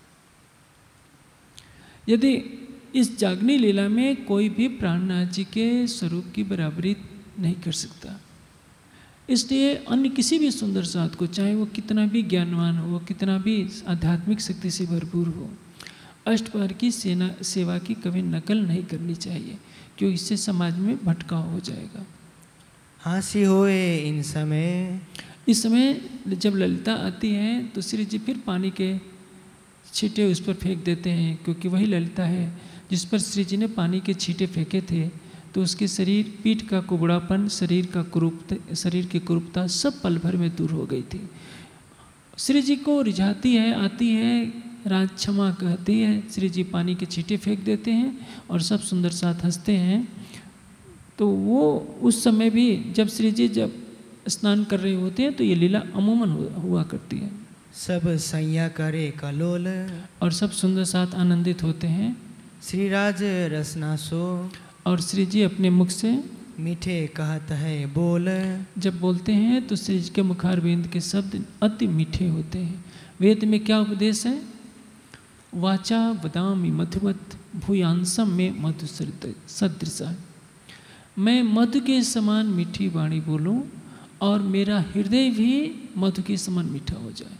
यदि इस जागनी लीला में कोई भी प्राणनाथ जी के स्वरूप की बराबरी नहीं कर सकता, इसलिए अन्य किसी भी सुंदर साथ को, चाहे वो कितना भी ज्ञानवान हो, कितना भी आध्यात्मिक शक्ति से भरपूर हो, अष्टपहर की सेना सेवा की कभी नकल नहीं करनी चाहिए, क्योंकि इससे समाज में भटकाव हो जाएगा। हांसी होए इन समय, इस समय जब ललिता आती है तो श्री जी फिर पानी के छींटे उस पर फेंक देते हैं, क्योंकि वही ललिता है जिस पर श्री जी ने पानी के छींटे फेंके थे। तो उसके शरीर, पीठ का कुबड़ापन, शरीर का कुरूप शरीर की कुरूपता सब पल भर में दूर हो गई थी। श्री जी को रिझाती है, आती है, राज क्षमा कहती है, श्री जी पानी के छींटे फेंक देते हैं और सब सुंदर साथ हंसते हैं। तो वो उस समय भी जब श्री जी जब स्नान कर रहे होते हैं तो ये लीला अमूमन हुआ करती है। सब सैया करे कलोल, और सब सुंदर साथ आनंदित होते हैं। श्रीराज रसना सो, और श्री जी अपने मुख से मीठे कहत है बोल, जब बोलते हैं तो श्री जी के मुखारविंद के शब्द अति मीठे होते हैं। वेद में क्या उपदेश है? वाचा वदामि मधुवत भूयांसम में मधु सदृशा, मैं मधु के समान मीठी वाणी बोलूं और मेरा हृदय भी मधु के समान मीठा हो जाए।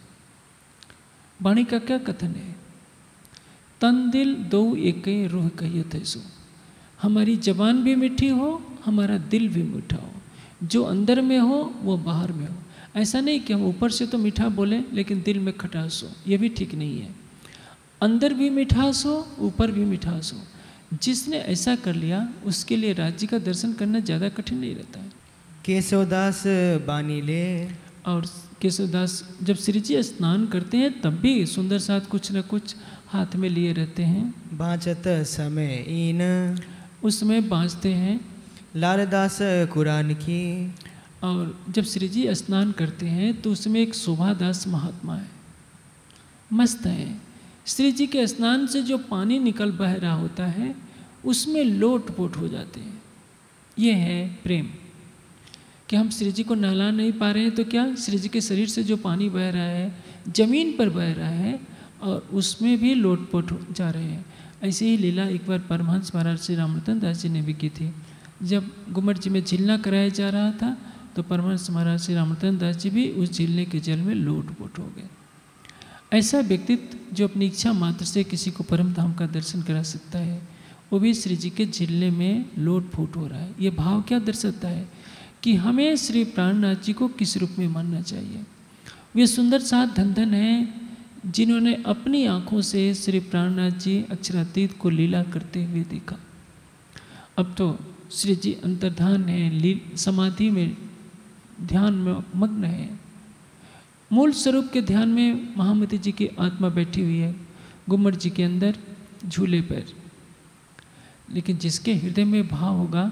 वाणी का क्या कथन है? तन दिल दो एक रूह कहियत है सो, हमारी जबान भी मीठी हो, हमारा दिल भी मीठा हो, जो अंदर में हो वो बाहर में हो। ऐसा नहीं कि हम ऊपर से तो मीठा बोले लेकिन दिल में खटास हो, ये भी ठीक नहीं है। अंदर भी मिठास हो, ऊपर भी मिठास हो। जिसने ऐसा कर लिया उसके लिए राज्य का दर्शन करना ज़्यादा कठिन नहीं रहता है। केशवदास बानी ले, और केशवदास जब श्री जी स्नान करते हैं तब भी सुंदर साथ कुछ न कुछ हाथ में लिए रहते हैं। बाँचत समय इन, उसमें बाँचते हैं। लालदास कुरान की, और जब श्री जी स्नान करते हैं तो उसमें एक शोभादास महात्मा है, मस्त है। श्री जी के स्नान से जो पानी निकल बह रहा होता है उसमें लोट पोट हो जाते हैं। ये है प्रेम कि हम श्री जी को नहला नहीं पा रहे हैं तो क्या, श्री जी के शरीर से जो पानी बह रहा है जमीन पर बह रहा है और उसमें भी लोट पोट जा रहे हैं। ऐसे ही लीला एक बार परमहंस महाराज श्री रामरतन दास जी ने भी की थी। जब गुम्मट जी में झीलना कराया जा रहा था तो परमहंस महाराज श्री रामरतन दास जी भी उस झीलने के जल में लोट पोट हो गए। ऐसा व्यक्तित्व जो अपनी इच्छा मात्र से किसी को परम धाम का दर्शन करा सकता है, वो भी श्री जी के झीलने में लोट फूट हो रहा है। ये भाव क्या दर्शाता है कि हमें श्री प्राणनाथ जी को किस रूप में मानना चाहिए। वे सुंदर साथ धन धन हैं जिन्होंने अपनी आँखों से श्री प्राणनाथ जी अक्षरातीत को लीला करते हुए देखा। अब तो श्री जी अंतर्धान है, ली समाधि में ध्यान में मग्न है। मूल स्वरूप के ध्यान में महामती जी की आत्मा बैठी हुई है गुम्मट जी के अंदर झूले पर। लेकिन जिसके हृदय में भाव होगा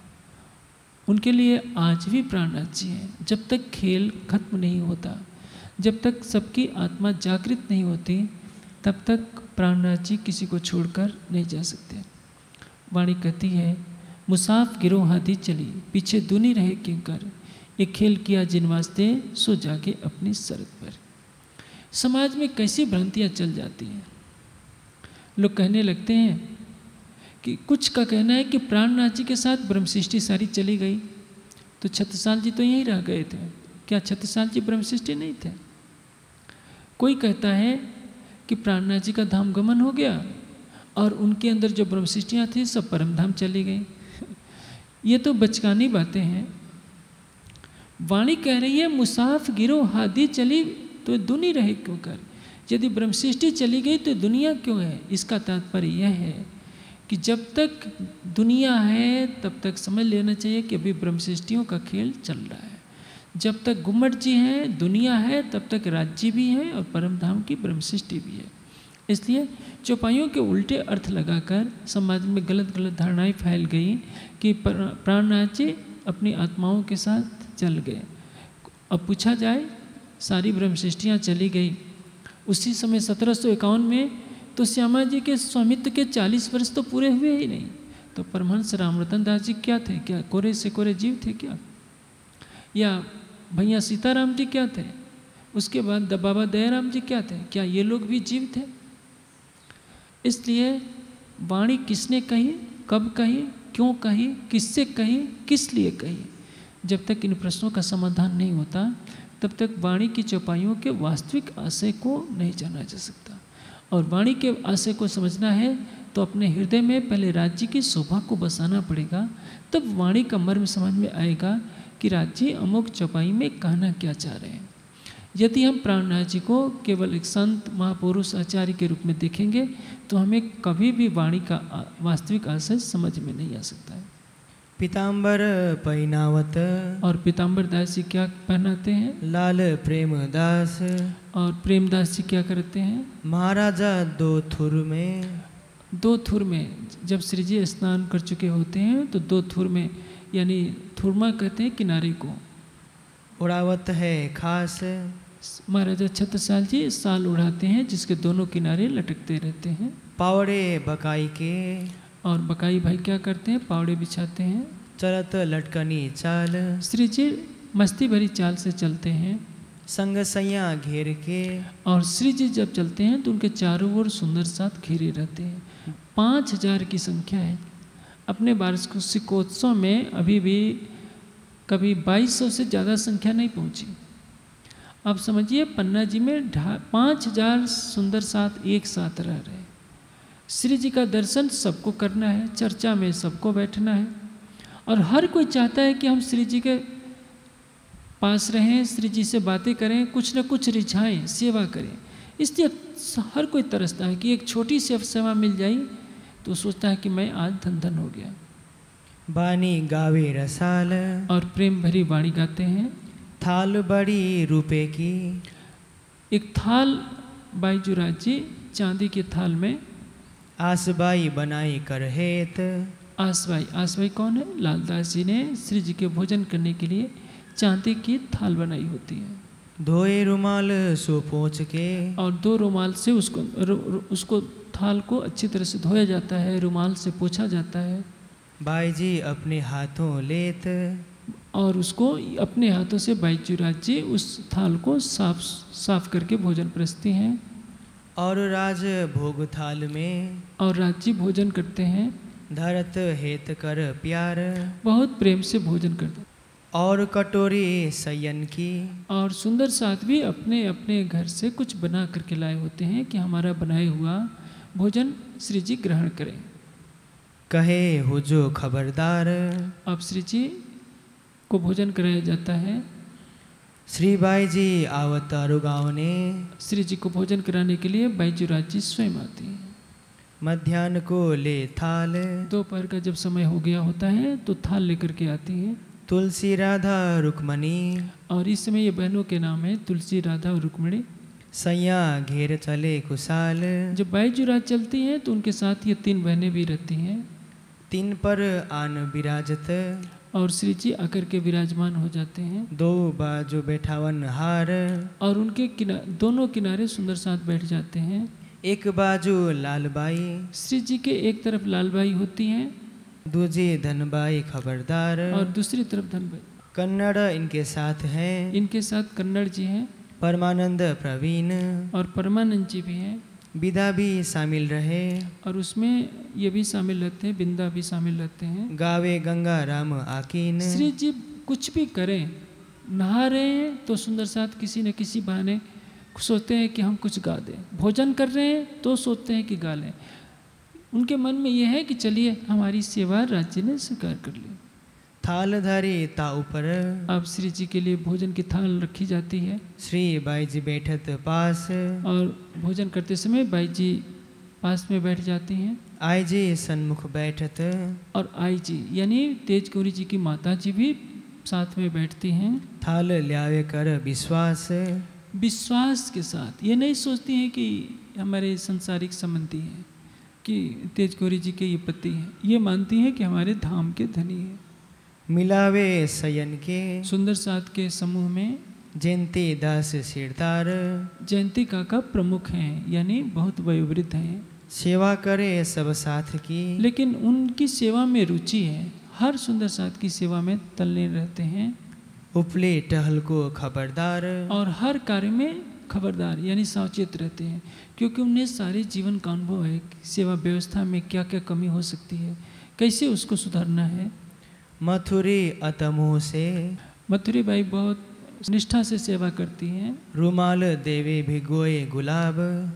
उनके लिए आज भी प्राणनाथ जी हैं। जब तक खेल खत्म नहीं होता, जब तक सबकी आत्मा जागृत नहीं होती, तब तक प्राणनाथ जी किसी को छोड़कर नहीं जा सकते। वाणी कहती है, मुसाफ गिरो हाथी चली, पीछे दुनी रहे किंकर, एक खेल किया जिन वास्ते सो जाके अपनी सरद पर। समाज में कैसी भ्रांतियाँ चल जाती हैं। लोग कहने लगते हैं कि कुछ का कहना है कि प्राणनाथ जी के साथ ब्रह्म सृष्टि सारी चली गई, तो छत्रसाल जी तो यहीं रह गए थे। क्या छत्रसाल जी ब्रह्मशिष्टि नहीं थे? कोई कहता है कि प्राणनाथ जी का धाम गमन हो गया और उनके अंदर जो ब्रह्मशिष्टियाँ थी सब परमधाम चली गई। ये तो बचकानी बातें हैं। वाणी कह रही है मुसाफ गिरो हादी चली तो दुनी रहे क्यों कर। यदि ब्रह्मशिष्टि चली गई तो दुनिया क्यों है? इसका तात्पर्य यह है कि जब तक दुनिया है तब तक समझ लेना चाहिए कि अभी ब्रह्मशिष्टियों का खेल चल रहा है। जब तक गुम्मट जी हैं, दुनिया है, तब तक राज्य भी है और परमधाम की ब्रह्मशिष्टि भी है। इसलिए चौपाइयों के उल्टे अर्थ लगाकर समाज में गलत गलत धारणाएं फैल गई कि प्राणनाथ जी अपनी आत्माओं के साथ चल गए। अब पूछा जाए सारी ब्रह्मशिष्टियाँ चली गई, उसी समय सत्रह सौ इक्यावन में तो श्यामा जी के स्वामित्व के चालीस वर्ष तो पूरे हुए ही नहीं। तो परमहंस रामरतन दास जी क्या थे? क्या कोरे से कोरे जीव थे क्या? या भैया सीताराम जी क्या थे? उसके बाद बाबा दयाराम जी क्या थे? क्या ये लोग भी जीव थे? इसलिए वाणी किसने कही, कब कही, क्यों कही, किससे कही, किस लिए कही, जब तक इन प्रश्नों का समाधान नहीं होता तब तक वाणी की चौपाइयों के वास्तविक आशय को नहीं जाना जा सकता। और वाणी के आशय को समझना है तो अपने हृदय में पहले राज्य की शोभा को बसाना पड़ेगा, तब वाणी का मर्म समझ में आएगा कि राज्य अमुक चौपाई में कहना क्या चाह रहे हैं। यदि हम प्राणनाथ जी को केवल एक संत महापुरुष आचार्य के रूप में देखेंगे तो हमें कभी भी वाणी का वास्तविक आशय समझ में नहीं आ सकता है। पीताम्बर पैनावत और पीताम्बर दास जी क्या पहनाते हैं? लाल प्रेमदास। और प्रेमदास जी क्या करते हैं? महाराजा दो थुर में। दो थुर में जब श्री जी स्नान कर चुके होते हैं तो दो थुर में, यानी थुरमा कहते हैं किनारे को, उड़ावत है खास। महाराजा छत्रसाल जी साल उड़ाते हैं जिसके दोनों किनारे लटकते रहते हैं। पावड़े बकाई के। और बकाई भाई क्या करते हैं? पावड़े बिछाते हैं। चलत लटकनी चाल। श्री जी मस्ती भरी चाल से चलते हैं। संग सैया घेर के। और श्री जी जब चलते हैं तो उनके चारों ओर सुंदर साथ घेरे रहते हैं। पाँच हजार की संख्या है। अपने वार्षिकोत्सव में अभी भी कभी बाईस सौ से ज़्यादा संख्या नहीं पहुंची। अब समझिए पन्ना जी में पाँच हजार सुंदर साथ एक साथ रह रहे। श्री जी का दर्शन सबको करना है, चर्चा में सबको बैठना है और हर कोई चाहता है कि हम श्री जी के पास रहें, श्री जी से बातें करें, कुछ न कुछ रिझाएं, सेवा करें। इसलिए हर कोई तरसता है कि एक छोटी सी सेवा मिल जाए तो सोचता है कि मैं आज धन धन हो गया। बानी गावे रसाल। और प्रेम भरी वाणी गाते हैं। थाल बड़ी रुपए की। एक थाल बाईजुराज जी चांदी के थाल में आसबाई बनाई कर हेत। आसबाई, आसबाई कौन है? लालदास जी ने श्री जी के भोजन करने के लिए चांदी की थाल बनाई होती है। धोए रुमाल सो पोंछ के। और दो रुमाल से उसको रु, रु, उसको थाल को अच्छी तरह से धोया जाता है, रुमाल से पोंछा जाता है। बाई जी अपने हाथों लेत। और उसको अपने हाथों से बाईजुराज जी उस थाल को साफ साफ करके भोजन परसती हैं। और राज भोग थाल में। और राज्य भोजन करते हैं। धरत हेत कर प्यार। बहुत प्रेम से भोजन करते। और कटोरी सयन की। और सुंदर साथ भी अपने अपने घर से कुछ बना करके लाए होते हैं कि हमारा बनाया हुआ भोजन श्री जी ग्रहण करें। कहे हो जो खबरदार। अब श्री जी को भोजन कराया जाता है। श्री बाई जी आवत गाँव ने। श्री जी को भोजन कराने के लिए बाईजुराज जी स्वयं आती हैं। मध्याह्न को ले थाल। दोपहर का जब समय हो गया होता है तो थाल लेकर के आती हैं। तुलसी राधा रुक्मणी। और इस समय ये बहनों के नाम है तुलसी, राधा और रुक्मणी। सैया घेर चले कुशाल। जब बाईजुराज चलती हैं तो उनके साथ ये तीन बहनें भी रहती हैं। तीन पर आन विराजत। और श्री जी आकर के विराजमान हो जाते हैं। दो बाजू बैठावन हार। और उनके किना दोनों किनारे सुंदर साथ बैठ जाते हैं। एक बाजू लालबाई। श्री जी के एक तरफ लालबाई होती हैं, दूजी धनबाई खबरदार। और दूसरी तरफ धनबाई। कन्नड़ इनके साथ हैं। इनके साथ कन्नड़ जी हैं। परमानंद प्रवीण। और परमानंद जी भी हैं। विदा भी शामिल रहे। और उसमें ये भी शामिल रहते हैं, बिंदा भी शामिल रहते हैं। गावे गंगा राम आकीन। श्री जी कुछ भी करें, नहा रहे हैं तो सुंदर साथ किसी न किसी बहाने सोचते हैं कि हम कुछ गा दें, भोजन कर रहे हैं तो सोचते हैं कि गा लें। उनके मन में यह है कि चलिए हमारी सेवा राज्य ने स्वीकार कर ली। थाल धरी ता ऊपर, अब श्री जी के लिए भोजन की थाल रखी जाती है श्री बाई जी बैठत पास, और भोजन करते समय बाई जी पास में बैठ जाती हैं। आई जी सन्मुख बैठत, और आई जी यानी तेज गौरी जी की माता जी भी साथ में बैठती हैं। थाल ल्यावे कर विश्वास, विश्वास के साथ, ये नहीं सोचती हैं कि हमारे सांसारिक संबंधी हैं, कि तेज गौरी जी के ये पति हैं, ये मानती हैं कि हमारे धाम के धनी हैं। मिलावे सयन के, सुंदर साथ के समूह में जयंती दास सिरदार, जयंती काका प्रमुख हैं, यानी बहुत वयोवृद्ध हैं, सेवा करे सब साथ की, लेकिन उनकी सेवा में रुचि है, हर सुंदर साथ की सेवा में तल्लीन रहते हैं। उपले टहल को खबरदार, और हर कार्य में खबरदार यानी सावचेत रहते हैं, क्योंकि उन्हें सारे जीवन का अनुभव है कि सेवा व्यवस्था में क्या क्या कमी हो सकती है, कैसे उसको सुधारना है। मथुरी अतमोह से, मथुरी बाई बहुत निष्ठा से सेवा करती हैं। रुमाल देवे भिगोए गुलाब,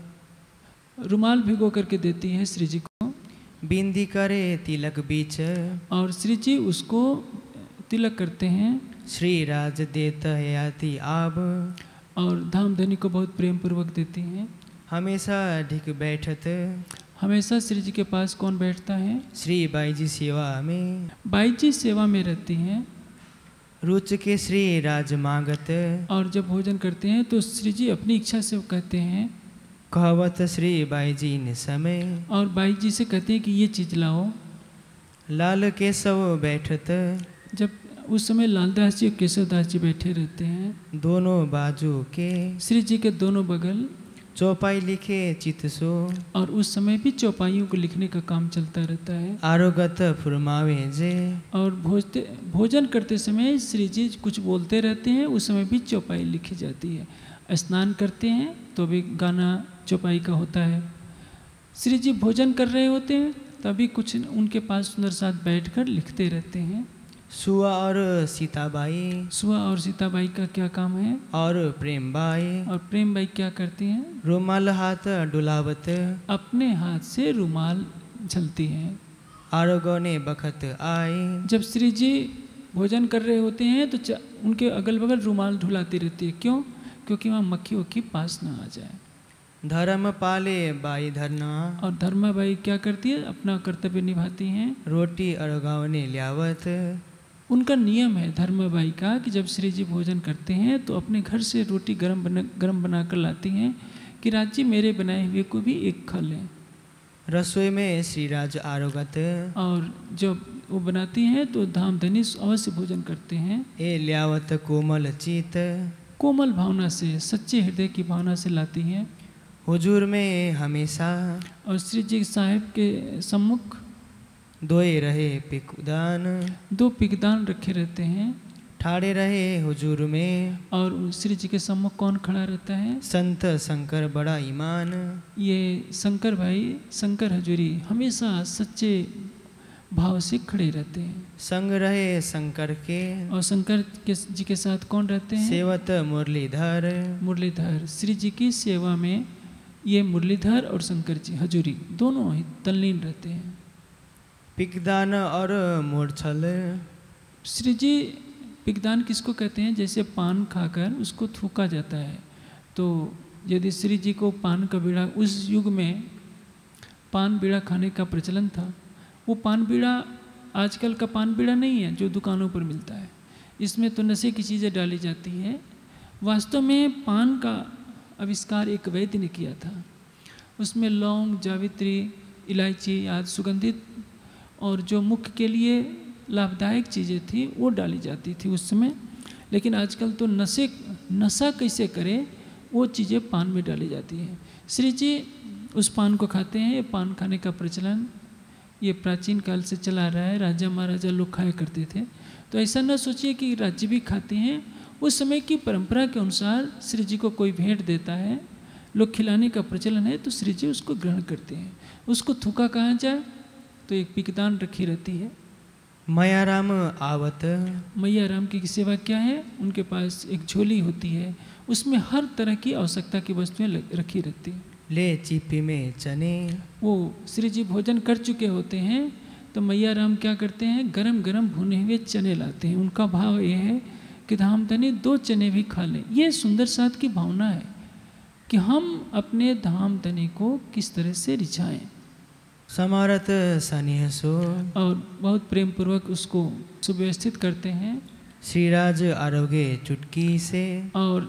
रुमाल भिगो करके देती हैं श्री जी को, बिंदी करे तिलक बीच, और श्री जी उसको तिलक करते हैं। श्री राज देत हयाती आब, और धाम धनी को बहुत प्रेम पूर्वक देती हैं। हमेशा ढिक बैठत, हमेशा श्री जी के पास कौन बैठता है? श्री बाई जी सेवा में, बाई जी सेवा में रहती हैं। रुच के श्री राज मांगत, और जब भोजन करते हैं तो श्री जी अपनी इच्छा से कहते हैं, कहवत श्री बाई जी ने समय, और बाई जी से कहते हैं कि ये चीज लाओ। लाल केशव बैठत, जब उस समय लालदास जी और केशवदास जी बैठे रहते हैं। दोनों बाजू के श्री जी के दोनों बगल चौपाई लिखे चितसो, और उस समय भी चौपाइयों को लिखने का काम चलता रहता है। आरोगत फुरमावे जे, और भोजते भोजन करते समय श्री जी कुछ बोलते रहते हैं, उस समय भी चौपाई लिखी जाती है। स्नान करते हैं तो भी गाना चौपाई का होता है। श्री जी भोजन कर रहे होते हैं तभी कुछ उनके पास सुंदर साथ बैठकर लिखते रहते हैं। सुआ और सीताबाई, सुआ और सीताबाई का क्या काम है? और प्रेमबाई, और प्रेम बाई क्या करती हैं? रुमाल हाथ डुलावत, अपने हाथ से रुमाल झलती हैं। आरोगने बखत आए, जब श्री जी भोजन कर रहे होते हैं तो च- उनके अगल बगल रुमाल ढुलाती रहती है। क्यों? क्योंकि वहाँ मक्खी वक्खी पास ना आ जाए। धर्म पाले बाई धरना, और धर्माबाई क्या करती है? अपना कर्तव्य निभाती हैं। रोटी अरगावने ल्यावत, उनका नियम है धर्माबाई का कि जब श्री जी भोजन करते हैं तो अपने घर से रोटी गरम बना गरम बनाकर लाती हैं कि राज्य मेरे बनाए हुए को भी एक खा लें। रसोई में श्रीराज आरोगत, और जब वो बनाती हैं तो धाम धनी अवश्य भोजन करते हैं। ए ल्यावत कोमल चित, कोमल भावना से, सच्चे हृदय की भावना से लाती हैं। हुजूर में हमेशा, और श्री जी साहिब के सम्मुख दोए रहे पिकुदान, दो पिगदान रखे रहते हैं। ठाड़े रहे हुजूर में, और श्री जी के सम्मुख कौन खड़ा रहता है? संत शंकर बड़ा ईमान, ये शंकर भाई शंकर हजूरी हमेशा सच्चे भाव से खड़े रहते हैं। संग रहे शंकर के, और शंकर के जी के साथ कौन रहते हैं? सेवत मुरलीधर, मुरलीधर। श्री जी की सेवा में ये मुरलीधर और शंकर जी हजूरी दोनों ही तल्लीन रहते हैं। पिकदान और मूर्छल, श्री जी पिगदान किसको कहते हैं? जैसे पान खाकर उसको थूका जाता है, तो यदि श्री जी को पान का बीड़ा, उस युग में पान बीड़ा खाने का प्रचलन था। वो पान बीड़ा आजकल का पान बीड़ा नहीं है जो दुकानों पर मिलता है। इसमें तो नशे की चीज़ें डाली जाती है। वास्तव में पान का आविष्कार एक वैद्य ने किया था। उसमें लौंग, जावित्री, इलायची आदि सुगंधित और जो मुख के लिए लाभदायक चीज़ें थी वो डाली जाती थी उस समय। लेकिन आजकल तो नशे नशा कैसे करें वो चीज़ें पान में डाली जाती हैं। श्री जी उस पान को खाते हैं। ये पान खाने का प्रचलन ये प्राचीन काल से चला रहा है। राजा महाराजा लोग खाया करते थे। तो ऐसा न सोचिए कि राज्य भी खाते हैं। उस समय की परंपरा के अनुसार श्री जी को कोई भेंट देता है, लोग खिलाने का प्रचलन है, तो श्री जी उसको ग्रहण करते हैं। उसको थूका कहाँ जाए तो एक पिकदान रखी रहती है, मया राम आवत मैया राम की सेवा क्या है? उनके पास एक झोली होती है, उसमें हर तरह की आवश्यकता की वस्तुएं लग- रखी रहती हैं। ले चिप्पी में चने वो श्री जी भोजन कर चुके होते हैं तो मैया राम क्या करते हैं? गरम गरम भुने हुए चने लाते हैं। उनका भाव ये है कि धाम धनी दो चने भी खा लें। ये सुंदर साथ की भावना है कि हम अपने धाम धनी को किस तरह से रिझाएं समारत सनिहसो और बहुत प्रेम पूर्वक उसको सुव्यवस्थित करते हैं। श्रीराज आरोगे चुटकी से और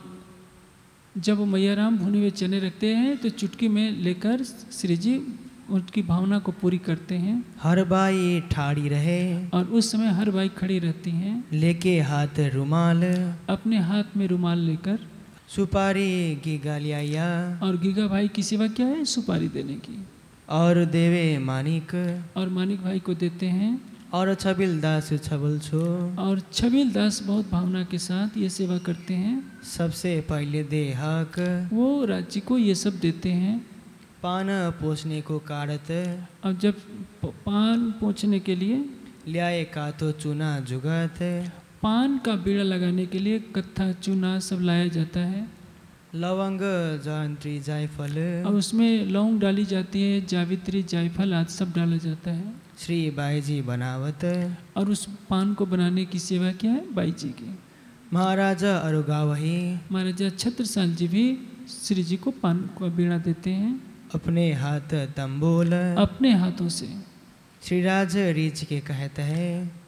जब वो मैया राम भुने हुए चने रखते हैं तो चुटकी में लेकर श्री जी उनकी भावना को पूरी करते हैं। हर बाई ठाड़ी रहे और उस समय हर बाई खड़ी रहती हैं लेके हाथ रुमाल अपने हाथ में रुमाल लेकर। सुपारी की गालिया और गीगा भाई की सेवा क्या है? सुपारी देने की। और देवे मानिक और मानिक भाई को देते हैं। और छबिल दास छबल छो और छबील दास बहुत भावना के साथ ये सेवा करते हैं। सबसे पहले दे हक वो राज्य को ये सब देते हैं। पान पोछने को कारत और जब प- पान पोंछने के लिए ल्याए का तो चूना जुगत पान का बीड़ा लगाने के लिए कत्था चूना सब लाया जाता है। लवंग जयंत्री जायफल और उसमें लौंग डाली जाती है, जावित्री जायफल आदि सब डाला जाता है। श्री बाईजी बनावत और उस पान को बनाने की सेवा क्या है? बाई जी की। महाराजा अरुगावही महाराजा छत्रसाल जी भी श्री जी को पान का बीड़ा देते हैं अपने हाथ तंबोल अपने हाथों से। श्रीराज रीच के कहते हैं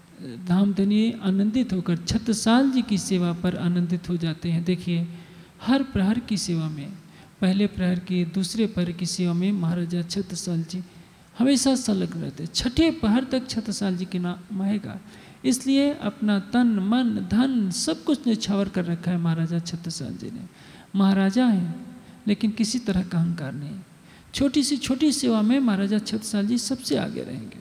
धामधनी आनंदित होकर छत्रसाल जी की सेवा पर आनंदित हो जाते हैं। देखिए हर प्रहर की सेवा में, पहले प्रहर की दूसरे प्रहर की सेवा में महाराजा छत्रसाल जी हमेशा संलग्न रहते हैं। छठे प्रहर तक छत्रसाल जी के नाम आएगा, इसलिए अपना तन मन धन सब कुछ निछावर कर रखा है महाराजा छत्रसाल जी ने। महाराजा हैं लेकिन किसी तरह का अहंकार नहीं। छोटी सी छोटी सेवा में महाराजा छत्रसाल जी सबसे आगे रहेंगे।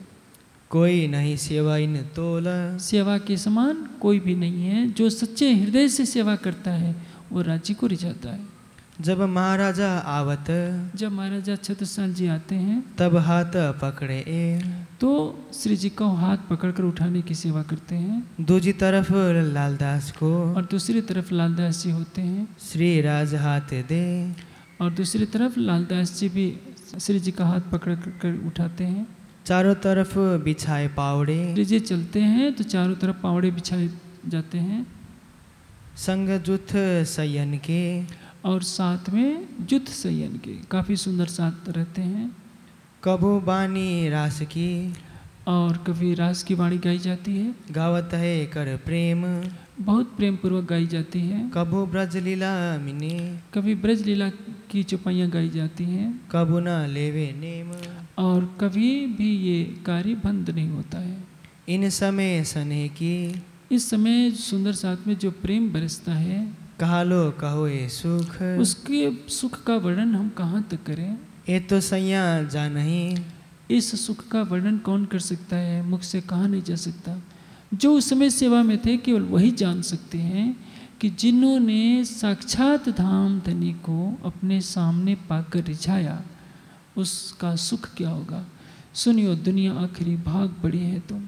कोई नहीं सेवा इन तोल सेवा के समान कोई भी नहीं है। जो सच्चे हृदय से सेवा करता है वो राज्य को रिझाता है। जब महाराजा आवत जब महाराजा छत्रसाल जी आते हैं तब हाथ पकड़े ए तो श्री जी का हाथ पकड़कर उठाने की सेवा करते हैं। दूजी तरफ लालदास को और दूसरी तरफ लालदास जी होते हैं। श्री राज हाथ दे और दूसरी तरफ लालदास जी भी श्री जी का हाथ पकड़ कर उठाते हैं। चारों तरफ बिछाए पावड़े श्री जी चलते हैं तो चारों तरफ पावड़े बिछाए जाते हैं। संग जुथ सयन के और साथ में जुथ सयन के काफ़ी सुंदर साथ रहते हैं। कबू बानी रास की और कभी रास की वाणी गाई जाती है, गावत है कर प्रेम बहुत प्रेम पूर्वक गाई जाती है। कबू ब्रज लीला मिनी कभी ब्रज लीला की चौपाइयाँ गाई जाती हैं। कबू न लेवे नेम और कभी भी ये कार्य बंद नहीं होता है। इन समय सने की इस समय सुंदर साथ में जो प्रेम बरसता है कहा लो कहो ए सुख उसके सुख का वर्णन हम कहाँ तक करें? ए तो सैया जा नहीं इस सुख का वर्णन कौन कर सकता है? मुख से कहा नहीं जा सकता। जो उस समय सेवा में थे केवल वही जान सकते हैं कि जिन्होंने साक्षात धाम धनी को अपने सामने पाकर रिझाया उसका सुख क्या होगा। सुनियो दुनिया आखिरी भाग बड़ी है तुम,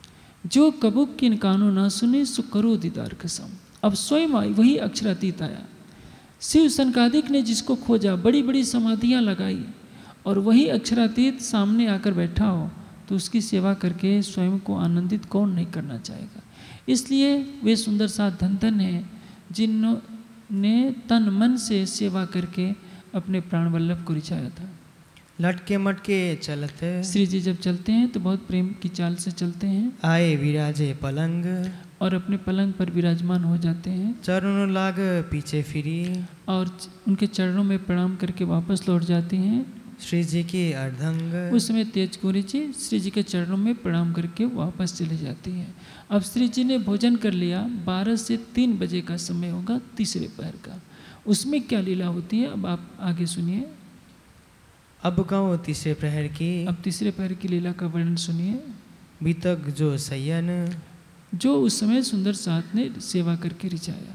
जो कबूक किन कानों ना सुने सो करो दीदार कसम। अब स्वयं आई वही अक्षरातीत आया। शिव सनकादिक ने जिसको खोजा, बड़ी बड़ी समाधियाँ लगाई और वही अक्षरातीत सामने आकर बैठा हो तो उसकी सेवा करके स्वयं को आनंदित कौन नहीं करना चाहेगा। इसलिए वे सुंदर साथ धन धन हैं जिन्होंने तन मन से सेवा करके अपने प्राण वल्लभ को रिझाया था। लटके मटके चलत श्री जी जब चलते हैं तो बहुत प्रेम की चाल से चलते हैं आए विराजे पलंग और अपने पलंग पर विराजमान हो जाते हैं। चरणों लाग पीछे फिरी और उनके चरणों में प्रणाम करके वापस लौट जाती हैं। श्री जी की अर्धंग उस समय तेज कुंवरी जी श्री जी के चरणों में प्रणाम करके वापस चले जाती हैं। अब श्री जी ने भोजन कर लिया। बारह से तीन बजे का समय होगा तीसरे पहर का। उसमें क्या लीला होती है अब आप आगे सुनिए। अब कहूँ तीसरे प्रहर की अब तीसरे पहर की लीला का वर्णन सुनिए। बीतक जो सयन जो उस समय सुंदर साथ ने सेवा करके रिझाया।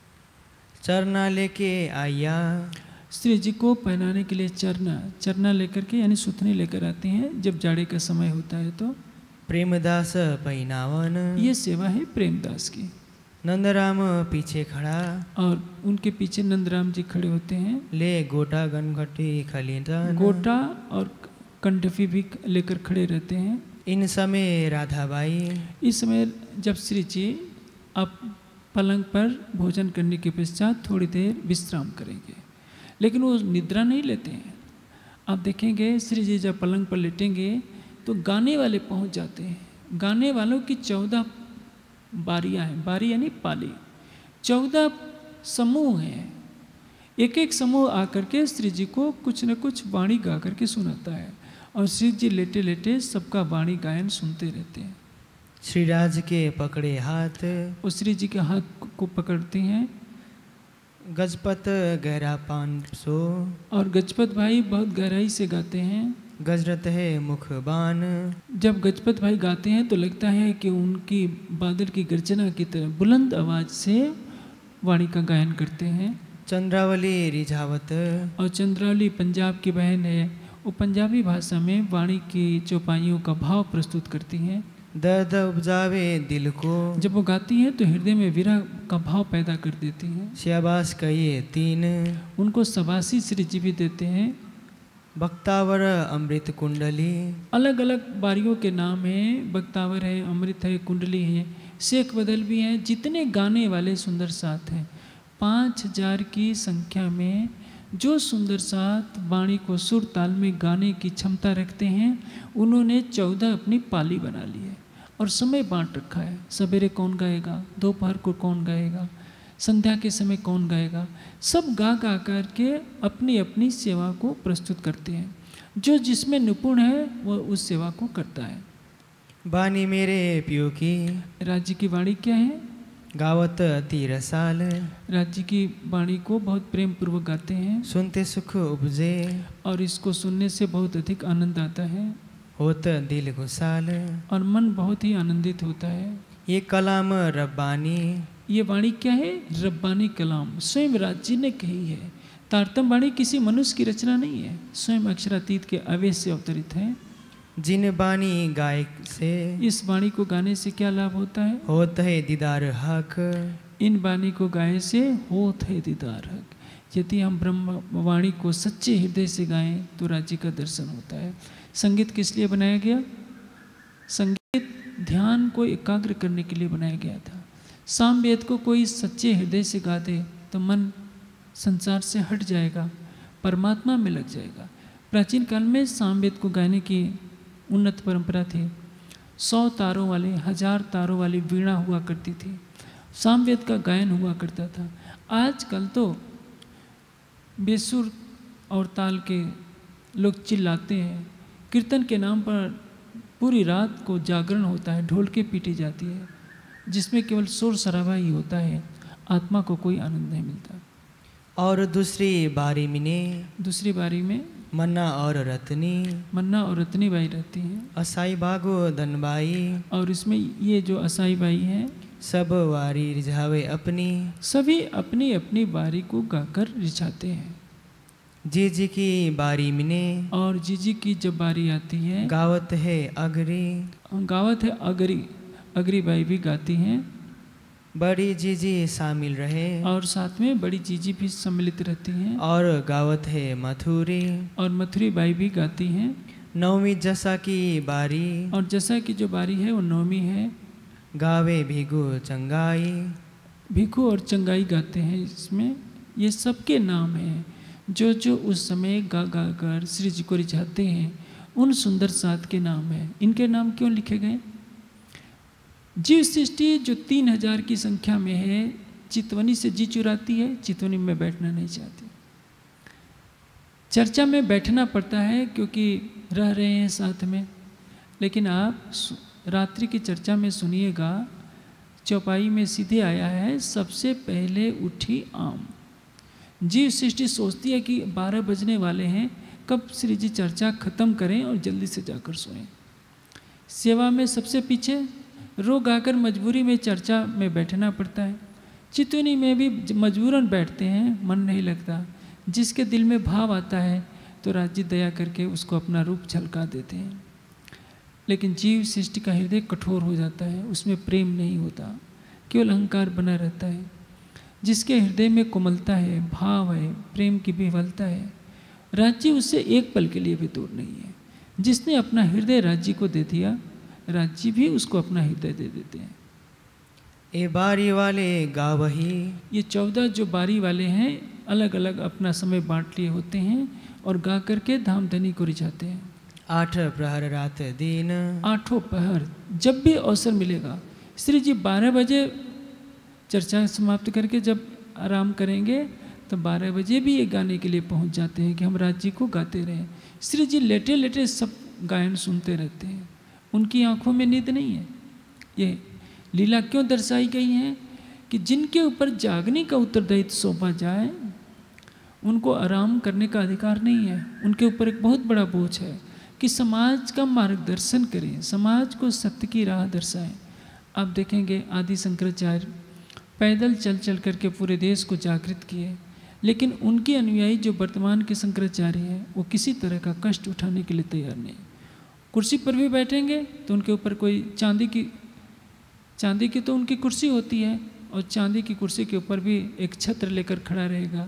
चरना लेके आया श्री जी को पहनाने के लिए चरना चरना लेकर के यानी सुथनी लेकर आती हैं जब जाड़े का समय होता है तो। प्रेमदास पैनावन। ये सेवा है प्रेमदास की। नंदराम पीछे खड़ा, और उनके पीछे नंदराम जी खड़े होते हैं। ले गोटा गनघटी खलीदन। गोटा और कंठफी भी लेकर खड़े रहते हैं। इन समय राधाबाई। इस समय जब श्री जी अब पलंग पर भोजन करने के पश्चात थोड़ी देर विश्राम करेंगे, लेकिन वो निद्रा नहीं लेते हैं। आप देखेंगे श्री जी जब पलंग पर लेटेंगे तो गाने वाले पहुंच जाते हैं। गाने वालों की चौदह बारियां हैं। बारी यानी पाली। चौदह समूह हैं। एक एक समूह आकर के श्री जी को कुछ न कुछ वाणी गा करके सुनाता है, और श्री जी लेटे लेटे सबका वाणी गायन सुनते रहते हैं। श्रीराज के पकड़े हाथ, और श्री जी के हाथ को पकड़ते हैं। गजपत गहरा पाँच सौ। और गजपत भाई बहुत गहराई से गाते हैं। गजरत है मुखबान। जब गजपत भाई गाते हैं तो लगता है कि उनकी बादल की गर्जना की तरह बुलंद आवाज से वाणी का गायन करते हैं। चंद्रावली रिझावत। और चंद्रावली पंजाब की बहन है। वो पंजाबी भाषा में वाणी की चौपाइयों का भाव प्रस्तुत करती हैं। दर्द उपजावे दिल को। जब वो गाती हैं तो हृदय में विरह का भाव पैदा कर देती हैं। शाबाश कहिए तीन। उनको सबासी श्री जी भी देते हैं। बख्तावर अमृत कुंडली। अलग अलग बारियों के नाम हैं। बख्तावर है, अमृत है, कुंडली है, शेख बदल भी हैं। जितने गाने वाले सुंदर साथ हैं, पाँच हजार की संख्या में जो सुंदर साथ वाणी को सुर ताल में गाने की क्षमता रखते हैं, उन्होंने चौदह अपनी पाली बना ली है और समय बांट रखा है। सवेरे कौन गाएगा, दोपहर को कौन गाएगा, संध्या के समय कौन गाएगा। सब गा गा कर के अपनी अपनी सेवा को प्रस्तुत करते हैं। जो जिसमें निपुण है वह उस सेवा को करता है। बानी मेरे पियो की। राज्य की वाणी क्या है? गावत तीर साल। राज्य की वाणी को बहुत प्रेम पूर्वक गाते हैं। सुनते सुख उपजे। और इसको सुनने से बहुत अधिक आनंद आता है। होत दिल गुसाल। और मन बहुत ही आनंदित होता है। ये कलाम रब्बानी। ये वाणी क्या है? रब्बानी कलाम, स्वयं राज्य ने कही है। तारतम वाणी किसी मनुष्य की रचना नहीं है, स्वयं अक्षरातीत के आवेश से अवतरित है। जिन बानी गायक से। इस वाणी को गाने से क्या लाभ होता है? होत है दीदार हक। इन वाणी को गाए से होत है दीदार हक। यदि हम ब्रह्म वाणी को सच्चे हृदय से गाएं तो राज्य का दर्शन होता है। संगीत किस लिए बनाया गया? संगीत ध्यान को एकाग्र करने के लिए बनाया गया था। सामवेद को कोई सच्चे हृदय से गा दे तो मन संसार से हट जाएगा, परमात्मा में लग जाएगा। प्राचीन काल में सामवेद को गाने की उन्नत परंपरा थी। सौ तारों वाले, हजार तारों वाली वीणा हुआ करती थी। सामवेद का गायन हुआ करता था। आजकल तो बेसुर और ताल के लोग चिल्लाते हैं। कीर्तन के नाम पर पूरी रात को जागरण होता है, ढोलके पीटी जाती है, जिसमें केवल शोर शराबा ही होता है, आत्मा को कोई आनंद नहीं मिलता। और दूसरी बारी में दूसरी बारी में मन्ना और रत्नी। मन्ना और रत्नी बाई रहती हैं। असाई बागो धनबाई। और इसमें ये जो असाई बाई हैं, सब वारी रिझावे अपनी। सभी अपनी अपनी बारी को गाकर रिझाते हैं। जीजी की बारी में। और जीजी की जब बारी आती है, गावत है अगरी। गावत है अगरी। अगरी बाई भी गाती हैं। बड़ी जीजी शामिल रहे। और साथ में बड़ी जीजी भी सम्मिलित रहती हैं। और गावत है मथुरी। और मथुरी बाई भी गाती हैं। नवमी जसा की बारी। और जसा की जो बारी है वो नवमी है। गावे भिगु चंगाई। भिगु और चंगाई गाते हैं इसमें। ये सबके नाम हैं जो जो उस समय गा गा कर श्री जी को रिझाते हैं। उन सुंदर साथ के नाम हैं। इनके नाम क्यों लिखे गए? जीव सृष्टि जो तीन हजार की संख्या में है, चितवनी से जी चुराती है, चितवनी में बैठना नहीं चाहती। चर्चा में बैठना पड़ता है क्योंकि रह रहे हैं साथ में। लेकिन आप रात्रि की चर्चा में सुनिएगा, चौपाई में सीधे आया है, सबसे पहले उठी आम। जीव सृष्टि सोचती है कि बारह बजने वाले हैं, कब श्री जी चर्चा खत्म करें और जल्दी से जाकर सोएं। सेवा में सबसे पीछे रो गाकर मजबूरी में चर्चा में बैठना पड़ता है। चितवनी में भी मजबूरन बैठते हैं, मन नहीं लगता। जिसके दिल में भाव आता है तो राज्य दया करके उसको अपना रूप झलका देते हैं। लेकिन जीव सृष्टि का हृदय कठोर हो जाता है, उसमें प्रेम नहीं होता, केवल अहंकार बना रहता है। जिसके हृदय में कोमलता है, भाव है, प्रेम की विह्वलता है, राज्य उससे एक पल के लिए भी दूर नहीं है। जिसने अपना हृदय राज्य को दे दिया, राज्य भी उसको अपना हृदय दे देते हैं। ए बारी वाले गावही, ये चौदह जो बारी वाले हैं अलग अलग अपना समय बांट लिए होते हैं और गा करके धाम धनी को रिझाते हैं। आठ प्रहर रात दिन, आठों पहर जब भी अवसर मिलेगा, श्री जी बारह बजे चर्चा समाप्त करके जब आराम करेंगे तो बारह बजे भी ये गाने के लिए पहुंच जाते हैं कि हम राज्य को गाते रहें। श्री जी लेटे लेटे सब गायन सुनते रहते हैं, उनकी आंखों में नींद नहीं है। ये लीला क्यों दर्शाई गई है कि जिनके ऊपर जागने का उत्तरदायित्व सौंपा जाए उनको आराम करने का अधिकार नहीं है। उनके ऊपर एक बहुत बड़ा बोझ है कि समाज का मार्गदर्शन करें, समाज को सत्य की राह दर्शाएं। आप देखेंगे आदि शंकराचार्य पैदल चल चल करके पूरे देश को जागृत किए, लेकिन उनके अनुयायी जो वर्तमान के शंकराचार्य हैं वो किसी तरह का कष्ट उठाने के लिए तैयार नहीं। कुर्सी पर भी बैठेंगे तो उनके ऊपर कोई चांदी की चांदी की तो उनकी कुर्सी होती है और चांदी की कुर्सी के ऊपर भी एक छत्र लेकर खड़ा रहेगा।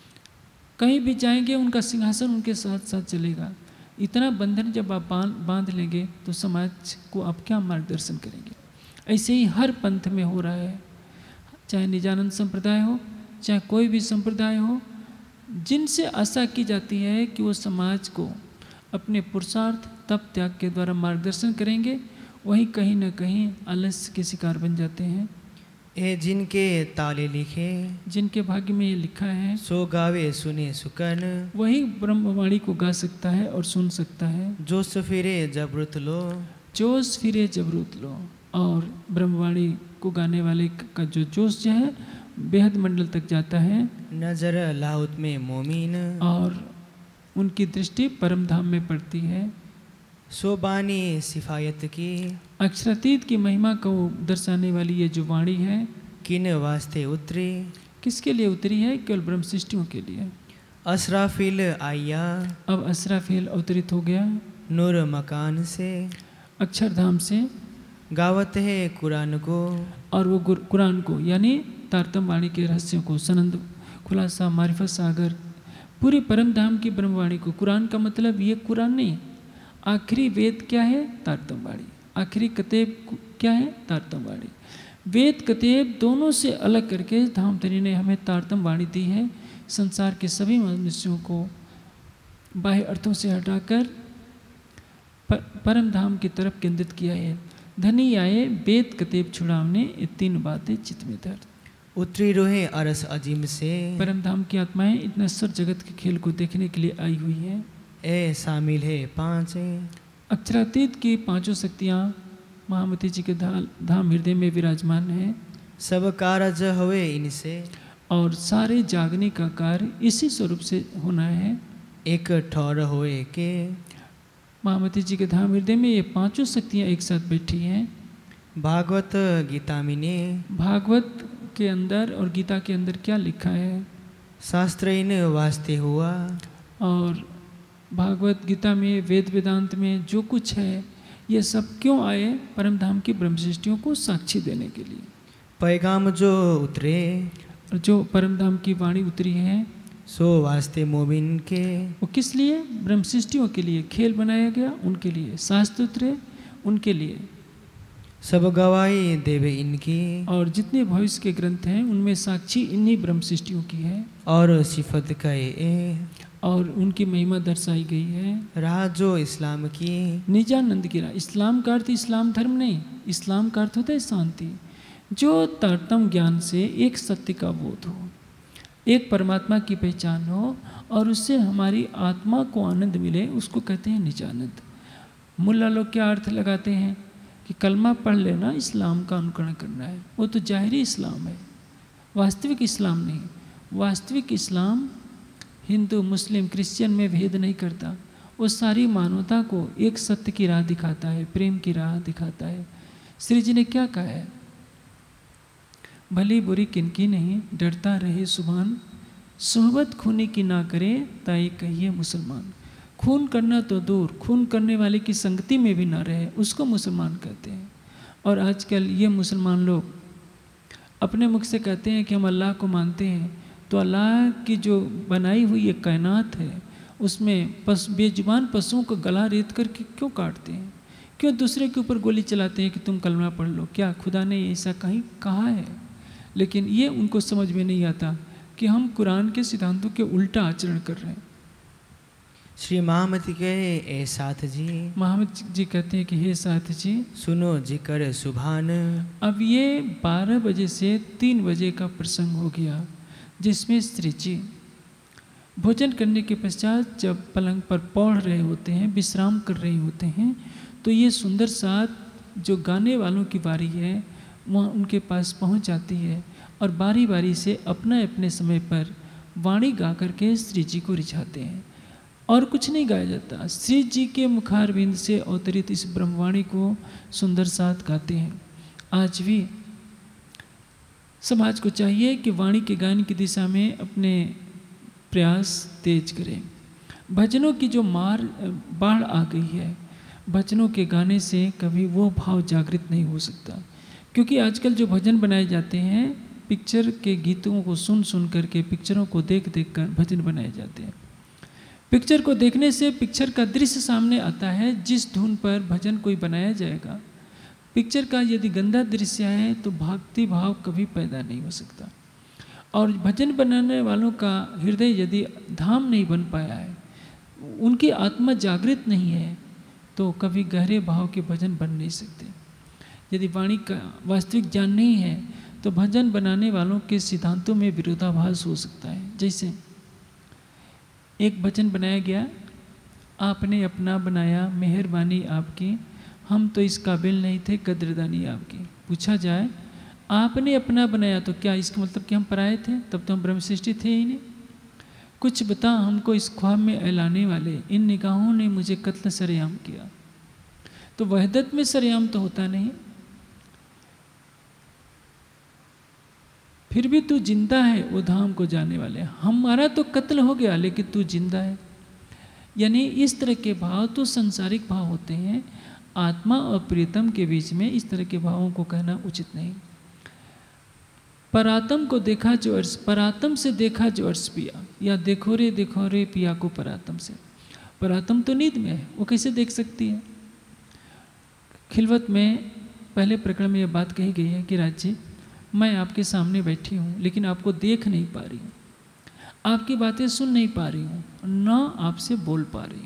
कहीं भी जाएंगे उनका सिंहासन उनके साथ साथ चलेगा। इतना बंधन जब आप बांध बांध लेंगे तो समाज को आप क्या मार्गदर्शन करेंगे। ऐसे ही हर पंथ में हो रहा है, चाहे निजानंद संप्रदाय हो, चाहे कोई भी संप्रदाय हो, जिनसे आशा की जाती है कि वो समाज को अपने पुरुषार्थ तप त्याग के द्वारा मार्गदर्शन करेंगे, वहीं कहीं ना कहीं आलस्य के शिकार बन जाते हैं। ए जिनके ताले लिखे, जिनके भाग्य में ये लिखा है सो गावे सुने सुकन, वही ब्रह्मवाणी को गा सकता है और सुन सकता है। जोश फिरे जबरुत लो, जोश फिरे जबरूत लो। और ब्रह्मवाणी को गाने वाले का जो जोश जो है बेहद मंडल तक जाता है। नजर लाहुत में मोमीन, और उनकी दृष्टि परम धाम में पड़ती है। सोबानी सिफायत की, अक्षरातीत की महिमा को दर्शाने वाली ये जो वाणी है किन वास्ते उतरी, किसके लिए उतरी है? केवल ब्रह्म सृष्टियों के लिए। असराफिल आया, अब असराफिल अवतरित हो गया नूर मकान से, अक्षरधाम से, गावत है कुरान को, और वो गुर- कुरान को यानी तारतम वाणी के रहस्यों को, सनंद खुलासा मारिफत सागर, पूरी परम धाम की ब्रह्मवाणी को। कुरान का मतलब ये कुरान नहीं, आखिरी वेद क्या है? तारतम वाणी। आखिरी कतेब क्या है? तारतम वाणी। वेद कतेब दोनों से अलग करके धामधनी ने हमें तारतम वाणी दी है। संसार के सभी मनुष्यों को बाह्य अर्थों से हटाकर पर, परम धाम की तरफ केंद्रित किया है। धनी आए वेद कतेब छुड़ावने, ये तीन बातें चित्त में धर। उतरी रोहे अरस अजीम से, परम धाम की आत्माएं इस नश्वर जगत के खेल को देखने के लिए आई हुई हैं। ए शामिल है पांच, अक्षरातीत की पांचों शक्तियाँ महामती जी के धा, धाम हृदय में विराजमान है। सब कारज हुए इनसे, और सारे जागने का कार्य इसी स्वरूप से होना है। एक ठौर होए के, महामती जी के धाम हृदय में ये पांचों शक्तियाँ एक साथ बैठी हैं। भागवत गीता मिने, भागवत के अंदर और गीता के अंदर क्या लिखा है? शास्त्र इन वास्ते हुआ, और भागवत गीता में वेद वेदांत में जो कुछ है ये सब क्यों आए? परम धाम की ब्रह्म सृष्टियों को साक्षी देने के लिए। पैगाम जो उतरे, और जो परम धाम की वाणी उतरी है सो वास्ते मोमिन के, वो किस लिए? ब्रह्म सृष्टियों के लिए खेल बनाया गया, उनके लिए शास्त्र उतरे, उनके लिए। सब गवाही देवे इनकी, और जितने भविष्य के ग्रंथ हैं उनमें साक्षी इन्हीं ब्रह्म सृष्टियों की है। और सिफत कहे ए, और उनकी महिमा दर्शाई गई है। राह जो इस्लाम की, निजानंद की राह। इस्लाम का अर्थ इस्लाम धर्म नहीं, इस्लाम का अर्थ होता है शांति। जो तारतम ज्ञान से एक सत्य का बोध हो, एक परमात्मा की पहचान हो और उससे हमारी आत्मा को आनंद मिले, उसको कहते हैं निजानंद। मुल्ला लोग क्या अर्थ लगाते हैं कि कलमा पढ़ लेना इस्लाम का अनुकरण करना है, वो तो जाहिरी इस्लाम है, वास्तविक इस्लाम नहीं। वास्तविक इस्लाम हिंदू मुस्लिम क्रिश्चियन में भेद नहीं करता, वो सारी मानवता को एक सत्य की राह दिखाता है, प्रेम की राह दिखाता है। श्री जी ने क्या कहा है? भली बुरी किनकी नहीं, डरता रहे सुभान, सोहबत खूनी की ना करे ताई कहिए मुसलमान। खून करना तो दूर, खून करने वाले की संगति में भी ना रहे, उसको मुसलमान कहते हैं। और आजकल ये मुसलमान लोग अपने मुख से कहते हैं कि हम अल्लाह को मानते हैं, तो अल्लाह की जो बनाई हुई ये कायनात है उसमें पस बेजुबान पशुओं को गला रेत करके क्यों काटते हैं, क्यों दूसरे के ऊपर गोली चलाते हैं कि तुम कलमा पढ़ लो? क्या खुदा ने ऐसा कहीं कहा है? लेकिन ये उनको समझ में नहीं आता कि हम कुरान के सिद्धांतों के उल्टा आचरण कर रहे हैं। श्री महामती कहे, ए साथ जी, महामत जी कहते हैं कि हे साथ जी, सुनो जिक्र सुभान। अब ये बारह बजे से तीन बजे का प्रसंग हो गया, जिसमें स्त्री जी भोजन करने के पश्चात जब पलंग पर पौड़ रहे होते हैं, विश्राम कर रहे होते हैं, तो ये सुंदर साथ जो गाने वालों की बारी है वहाँ उनके पास पहुँच जाती है और बारी बारी से अपने अपने समय पर वाणी गा करके श्री जी को रिझाते हैं। और कुछ नहीं गाया जाता, श्री जी के मुखारविंद से अवतरित इस ब्रह्मवाणी को सुंदर साथ गाते हैं। आज भी समाज को चाहिए कि वाणी के गान की दिशा में अपने प्रयास तेज करें। भजनों की जो मार बाढ़ आ गई है, भजनों के गाने से कभी वो भाव जागृत नहीं हो सकता, क्योंकि आजकल जो भजन बनाए जाते हैं पिक्चर के गीतों को सुन सुन करके, पिक्चरों को देख देख कर भजन बनाए जाते हैं। पिक्चर को देखने से पिक्चर का दृश्य सामने आता है, जिस धुन पर भजन कोई बनाया जाएगा। पिक्चर का यदि गंदा दृश्य है तो भक्ति भाव कभी पैदा नहीं हो सकता। और भजन बनाने वालों का हृदय यदि धाम नहीं बन पाया है, उनकी आत्मा जागृत नहीं है, तो कभी गहरे भाव के भजन बन नहीं सकते। यदि वाणी का वास्तविक ज्ञान नहीं है तो भजन बनाने वालों के सिद्धांतों में विरोधाभास हो सकता है। जैसे एक भजन बनाया गया, आपने अपना बनाया मेहरबानी आपकी, हम तो इस काबिल नहीं थे कदरदानी आपकी। पूछा जाए आपने अपना बनाया तो क्या इसका मतलब कि हम पराये थे? तब तो हम ब्रह्म सृष्टि थे ही नहीं। कुछ बता हमको इस ख्वाब में एलाने वाले, इन निगाहों ने मुझे कत्ल सरेआम किया। तो वहदत में सरेआम तो होता नहीं, फिर भी तू जिंदा है वो धाम को जाने वाले। हमारा तो कत्ल हो गया लेकिन तू जिंदा है। यानी इस तरह के भाव तो संसारिक भाव होते हैं। आत्मा और प्रियतम के बीच में इस तरह के भावों को कहना उचित नहीं। परातम को देखा जो अर्श, परातम से देखा जो अर्श पिया, या देखो रे देखो रे पिया को परातम से। परातम तो नींद में है, वो कैसे देख सकती है? खिलवत में पहले प्रकरण में यह बात कही गई है कि राज्य मैं आपके सामने बैठी हूँ लेकिन आपको देख नहीं पा रही हूँ, आपकी बातें सुन नहीं पा रही हूँ, ना आपसे बोल पा रही हूँ।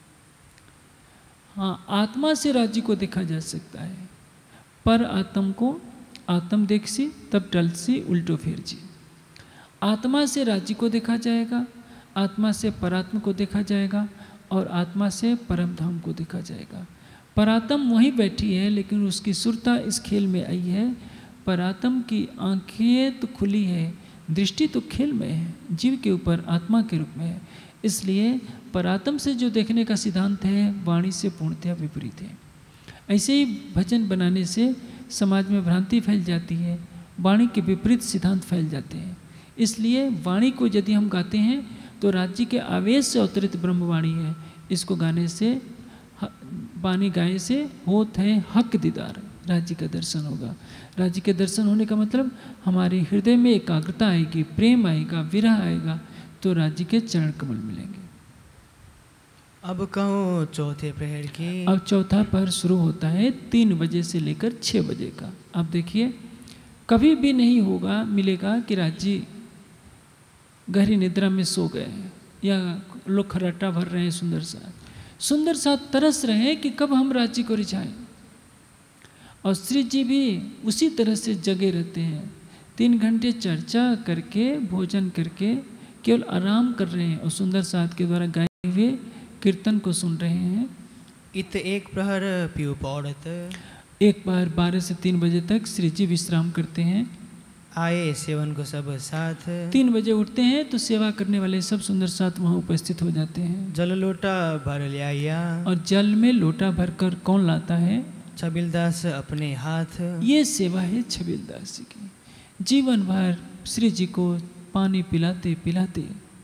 हाँ, आत्मा से राज्य को देखा जा सकता है, पर आत्म को आत्म देख सी तब टल सी उल्टो फिर जी। आत्मा से राज्य को देखा जाएगा, आत्मा से परात्म को देखा जाएगा और आत्मा से परम धाम को देखा जाएगा। परात्म वहीं बैठी है लेकिन उसकी सुरता इस खेल में आई है। परात्म की आंखें तो खुली है, दृष्टि तो खेल में है, जीव के ऊपर आत्मा के रूप में है। इसलिए परात्म से जो देखने का सिद्धांत है वाणी से पूर्णतया विपरीत है। ऐसे ही भजन बनाने से समाज में भ्रांति फैल जाती है, वाणी के विपरीत सिद्धांत फैल जाते हैं। इसलिए वाणी को यदि हम गाते हैं तो राज्य के आवेश से अवतरित ब्रह्मवाणी है। इसको गाने से, वाणी गाने से होत है हक दीदार, राज्य का दर्शन होगा। राज्य के दर्शन होने का मतलब हमारे हृदय में एकाग्रता आएगी, प्रेम आएगा, विरह आएगा, तो राज्य के चरण कमल मिलेंगे। अब कहो चौथे प्रहर की। अब चौथा पहर शुरू होता है तीन बजे से लेकर छः बजे का। अब देखिए, कभी भी नहीं होगा मिलेगा कि राज्य गहरी निद्रा में सो गए हैं या लोग खर्राटा भर रहे हैं सुंदर साथ सुंदर साथ तरस रहे हैं कि कब हम राज्य को रिझाएं। और श्री जी भी उसी तरह से जगे रहते हैं, तीन घंटे चर्चा करके भोजन करके केवल आराम कर रहे हैं और सुंदर साथ के द्वारा गाए हुए कीर्तन को सुन रहे हैं। इत एक प्रहर पीऊ पौड़त। एक बार बारह से तीन बजे तक श्री जी विश्राम करते हैं। आए सेवन को सब साथ। तीन बजे उठते हैं तो सेवा करने वाले सब सुंदर साथ वहाँ उपस्थित हो जाते हैं। जल लोटा भर लिया। और जल में लोटा भरकर कौन लाता है? छबिलदास अपने हाथ। ये सेवा है छबिलदास जी की। जीवन भर श्री जी को पानी पिलाते पिलाते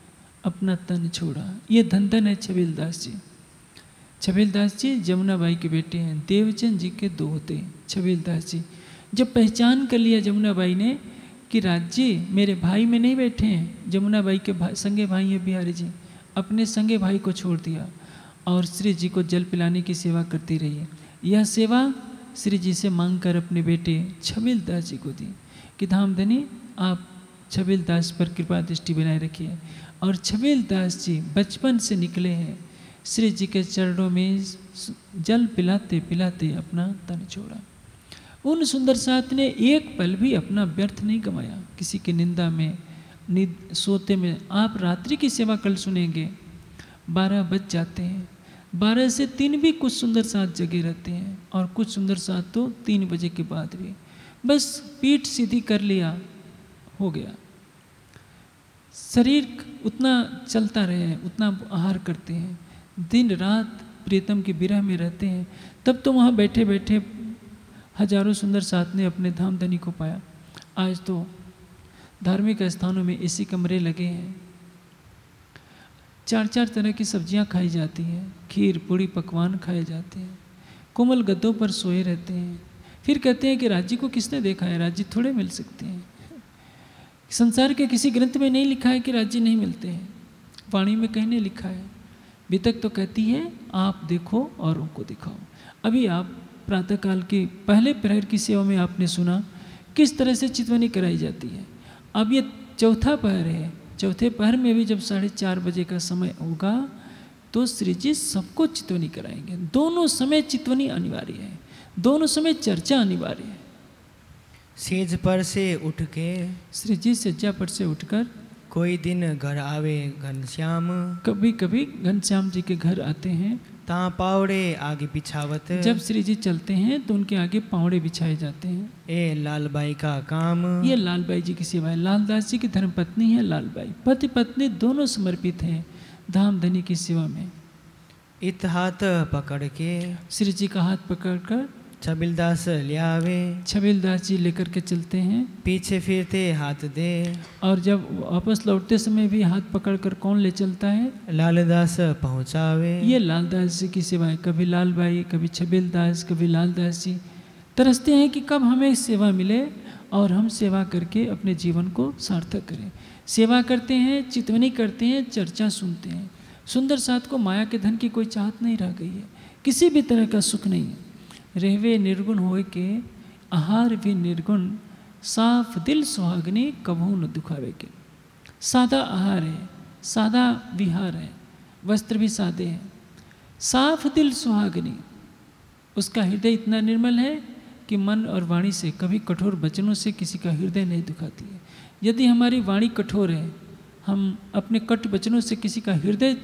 अपना तन छोड़ा। ये धन धन है छबीलदास जी। छबीलदास जी जमुनाबाई के बेटे हैं, देवचंद जी के दो होते हैं छबीलदास जी। जब पहचान कर लिया जमुनाबाई ने कि राज्य मेरे भाई में नहीं बैठे हैं, जमुनाबाई के भाई संगे भाई हैं बिहारी जी, अपने संगे भाई को छोड़ दिया और श्री जी को जल पिलाने की सेवा करती रही है। यह सेवा श्री जी से मांग कर अपने बेटे छबीलदास जी को दी कि धामधनी आप छबीलदास पर कृपा दृष्टि बनाए रखिए। और छबीलदास जी बचपन से निकले हैं, श्री जी के चरणों में जल पिलाते पिलाते अपना तन छोड़ा। उन सुंदर साथ ने एक पल भी अपना व्यर्थ नहीं गंवाया, किसी की निंदा में नींद सोते में। आप रात्रि की सेवा कल सुनेंगे, बारह बज जाते हैं, बारह से तीन भी कुछ सुंदर साथ जगे रहते हैं और कुछ सुंदर साथ तो तीन बजे के बाद भी। बस पीठ सीधी कर लिया, हो गया। शरीर उतना चलता रहे, उतना आहार करते हैं, दिन रात प्रीतम के विरह में रहते हैं। तब तो वहाँ बैठे बैठे हजारों सुंदर साथ ने अपने धामधनी को पाया। आज तो धार्मिक स्थानों में एसी कमरे लगे हैं, चार चार तरह की सब्जियां खाई जाती हैं, खीर पूड़ी पकवान खाए जाते हैं, कोमल गद्दों पर सोए रहते हैं। फिर कहते हैं कि राज्य को किसने देखा है, राज्य थोड़े मिल सकते हैं। संसार के किसी ग्रंथ में नहीं लिखा है कि राज्य नहीं मिलते हैं, वाणी में कहीं नहीं लिखा है। वितक तो कहती है आप देखो और उनको दिखाओ। अभी आप प्रातःकाल की पहले प्रहर की सेवा में आपने सुना किस तरह से चितवनी कराई जाती है। अब ये चौथा पहर है, चौथे पहर में भी जब साढ़े चार बजे का समय होगा तो श्री जी सबको चितवनी कराएंगे। दोनों समय चितवनी अनिवार्य है, दोनों समय चर्चा अनिवार्य है। सेज पर से उठ के श्री जी सज्जा पर से उठकर कोई दिन घर आवे घनश्याम, कभी कभी घनश्याम जी के घर आते हैं। ता पावड़े आगे बिछावत, जब श्री जी चलते हैं तो उनके आगे पावड़े बिछाए जाते हैं। ए लालबाई का काम, ये लालबाई जी की सेवा है। लालदास जी की धर्मपत्नी है लालबाई, पति पत्नी दोनों समर्पित हैं धामधनी की सेवा में। इत हाथ पकड़ के श्री जी का हाथ पकड़कर छबीलदास लियावे, छबीलदास जी लेकर के चलते हैं। पीछे फिरते हाथ दे, और जब वापस लौटते समय भी हाथ पकड़कर कौन ले चलता है, लालदास पहुँचावे। ये लालदास जी की सेवा है। कभी लालबाई, कभी छबीलदास, कभी लालदास जी तरसते हैं कि कब हमें सेवा मिले और हम सेवा करके अपने जीवन को सार्थक करें। सेवा करते हैं, चितवनी करते हैं, चर्चा सुनते हैं। सुंदर साथ को माया के धन की कोई चाहत नहीं रह गई है, किसी भी तरह का सुख नहीं है। रहवे निर्गुण होए के आहार भी निर्गुण, साफ दिल सुहागनी कभू न दुखावे के। सादा आहार है, सादा विहार है, वस्त्र भी सादे हैं। साफ दिल सुहागनी, उसका हृदय इतना निर्मल है कि मन और वाणी से कभी कठोर वचनों से किसी का हृदय नहीं दुखाती है। यदि हमारी वाणी कठोर है, हम अपने कट वचनों से किसी का हृदय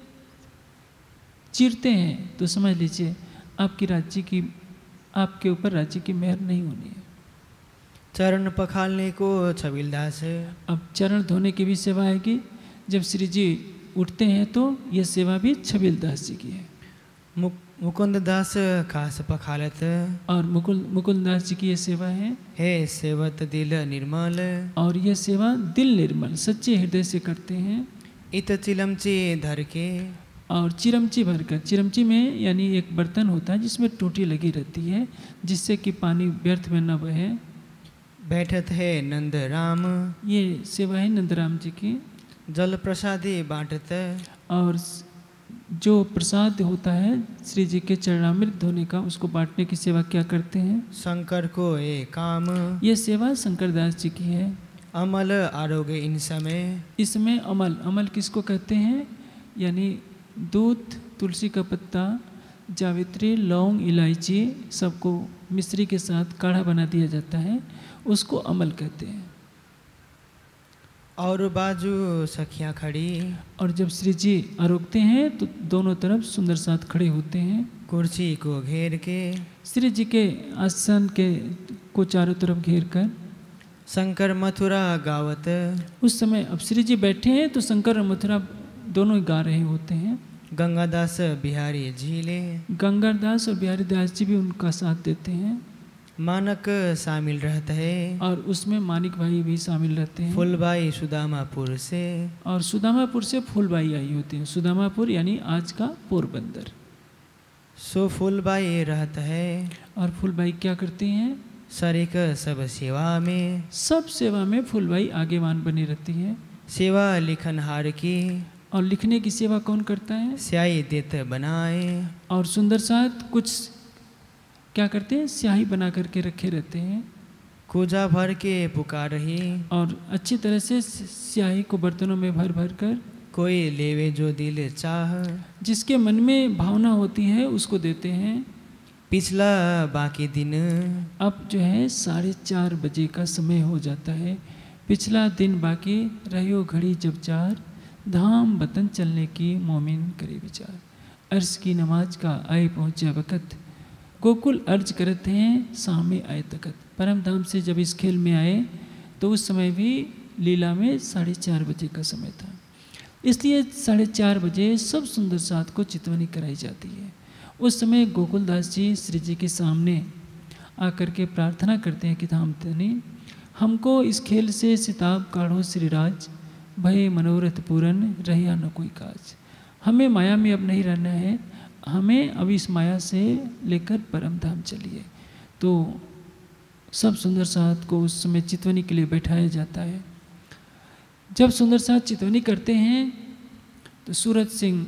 चीरते हैं तो समझ लीजिए आपकी राज्य की आपके ऊपर राज्य की मेहर नहीं होनी है। चरण पखालने को छबीलदास, अब चरण धोने की भी सेवा आएगी। जब श्री जी उठते हैं तो यह सेवा भी छबीलदास जी की है। मुक, मुकुंद दास खास पखालत, और मुकुल मुकुल दास जी की ये सेवा है। हे सेवत दिल निर्मल, और यह सेवा दिल निर्मल सच्चे हृदय से करते हैं। इत चिलमची धर के, और चिरमची भरकर, चिरमची में यानी एक बर्तन होता है जिसमें टूटी लगी रहती है जिससे कि पानी व्यर्थ में न बहे। बैठत है नंद राम, ये सेवा है नंदराम जी की। जल प्रसादी बांटत, और जो प्रसाद होता है श्री जी के चरणामृत धोने का, उसको बांटने की सेवा क्या करते हैं। शंकर को ए काम, ये सेवा शंकरदास जी की है। अमल आरोग्य इन समय, इसमें अमल, अमल किसको कहते हैं, यानी दूध, तुलसी का पत्ता, जावित्री, लौंग, इलायची सबको मिश्री के साथ काढ़ा बना दिया जाता है, उसको अमल कहते हैं। और बाजू सखियाँ खड़ी, और जब श्री जी आरोगते हैं तो दोनों तरफ सुंदर साथ खड़े होते हैं। कुर्सी को घेर के, श्री जी के आसन के को चारों तरफ घेर कर शंकर मथुरा गावत, उस समय अब श्री जी बैठे हैं तो शंकर और मथुरा दोनों गा रहे होते हैं। गंगादास बिहारी झीले, गंगादास और बिहारी दास जी भी उनका साथ देते हैं। मानक शामिल रहता है। और उसमें मानिक भाई भी शामिल रहते हैं। फुलबाई सुदामापुर से। और सुदामापुर से फूलबाई आई होती है। सुदामापुर यानी आज का पोरबंदर। सो फुलबाई रहता है। और फूलबाई क्या करती हैं? सरेक सब सेवा में। सब सेवा में फूलबाई आगेवान बनी रहती है। सेवा लिखनहार की। और लिखने की सेवा कौन करता है? स्याही देत बनाए। और सुंदर साथ कुछ क्या करते हैं? स्याही बना करके रखे रहते हैं। कोजा भर के पुकार रही। और अच्छी तरह से स्याही को बर्तनों में भर भर कर कोई लेवे जो दिल चाह। जिसके मन में भावना होती है उसको देते हैं। पिछला बाकी दिन। अब जो है साढ़े चार बजे का समय हो जाता है। पिछला दिन बाकी रहियो घड़ी जब चार, धाम वतन चलने की मोमिन करे विचार। अर्ज की नमाज का आए पहुँचे वक़्त, गोकुल अर्ज करते हैं सामे आए तकत। परम धाम से जब इस खेल में आए तो उस समय भी लीला में साढ़े चार बजे का समय था। इसलिए साढ़े चार बजे सब सुंदर साथ को चितवनी कराई जाती है। उस समय गोकुलदास जी श्री जी के सामने आकर के प्रार्थना करते हैं कि धाम तनी हमको इस खेल से सिताब काढ़ो श्रीराज, भय मनोरथ पूरन रहिया न कोई काज। हमें माया में अब नहीं रहना है, हमें अब इस माया से लेकर परम धाम चलिए। तो सब सुंदर साथ को उस समय चितवनी के लिए बैठाया जाता है। जब सुंदर साथ चितवनी करते हैं तो सूरज सिंह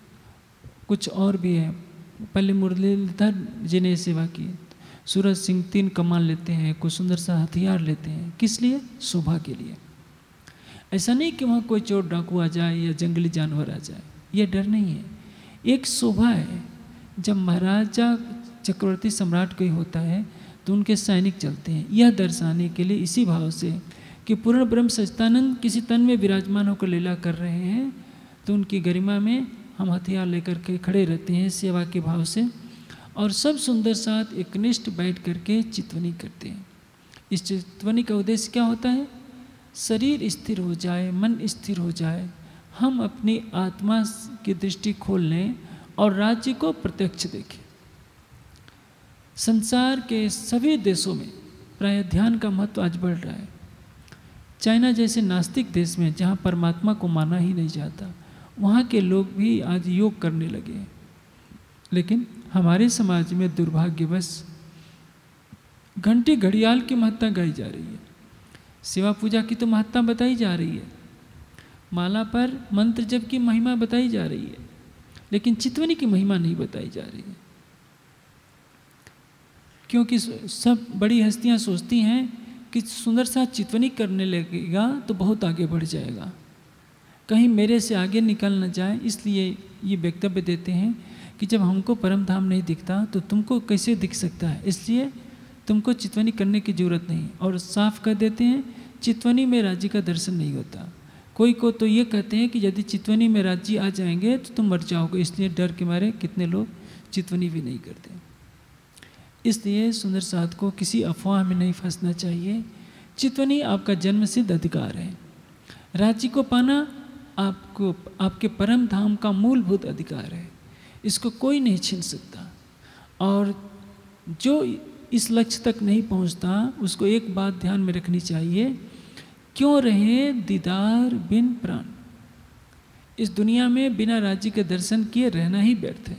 कुछ और भी है। पहले मुरलीधर जी ने सेवा की। सूरज सिंह तीन कमान लेते हैं, कुछ सुंदर सा हथियार लेते हैं। किस लिए? शोभा के लिए। ऐसा नहीं कि वहाँ कोई चोर डाकू आ जाए या जंगली जानवर आ जाए, यह डर नहीं है। एक शोभा है। जब महाराजा चक्रवर्ती सम्राट कोई होता है तो उनके सैनिक चलते हैं, यह दर्शाने के लिए, इसी भाव से कि पूर्ण ब्रह्म सच्चिदानंद किसी तन में विराजमान होकर लीला कर रहे हैं, तो उनकी गरिमा में हम हथियार लेकर के खड़े रहते हैं सेवा के भाव से। और सब सुंदर साथ एकनिष्ठ बैठ करके चितवनी करते हैं। इस चितवनी का उद्देश्य क्या होता है? शरीर स्थिर हो जाए, मन स्थिर हो जाए, हम अपनी आत्मा की दृष्टि खोल लें और राज्य को प्रत्यक्ष देखें। संसार के सभी देशों में प्राय ध्यान का महत्व आज बढ़ रहा है। चाइना जैसे नास्तिक देश में जहाँ परमात्मा को माना ही नहीं जाता, वहाँ के लोग भी आज योग करने लगे हैं। लेकिन हमारे समाज में दुर्भाग्यवश घंटी घड़ियाल की महत्ता गाई जा रही है, सेवा पूजा की तो महत्ता बताई जा रही है, माला पर मंत्र जप की महिमा बताई जा रही है, लेकिन चितवनी की महिमा नहीं बताई जा रही है। क्योंकि सब बड़ी हस्तियां सोचती हैं कि सुंदर सा चितवनी करने लगेगा तो बहुत आगे बढ़ जाएगा, कहीं मेरे से आगे निकल न जाए, इसलिए ये वक्तव्य देते हैं कि जब हमको परम धाम नहीं दिखता तो तुमको कैसे दिख सकता है, इसलिए तुमको चितवनी करने की जरूरत नहीं। और साफ कर देते हैं चितवनी में राज्य का दर्शन नहीं होता। कोई को तो ये कहते हैं कि यदि चितवनी में राज्य आ जाएंगे तो तुम मर जाओगे, इसलिए डर के मारे कितने लोग चितवनी भी नहीं करते। इसलिए सुंदर साथ को किसी अफवाह में नहीं फंसना चाहिए। चितवनी आपका जन्म सिद्ध अधिकार है। राज्य को पाना आपको आपके परम धाम का मूलभूत अधिकार है, इसको कोई नहीं छीन सकता। और जो इस लक्ष्य तक नहीं पहुंचता उसको एक बात ध्यान में रखनी चाहिए, क्यों रहे दीदार बिन प्राण। इस दुनिया में बिना राज्य के दर्शन किए रहना ही व्यर्थ है।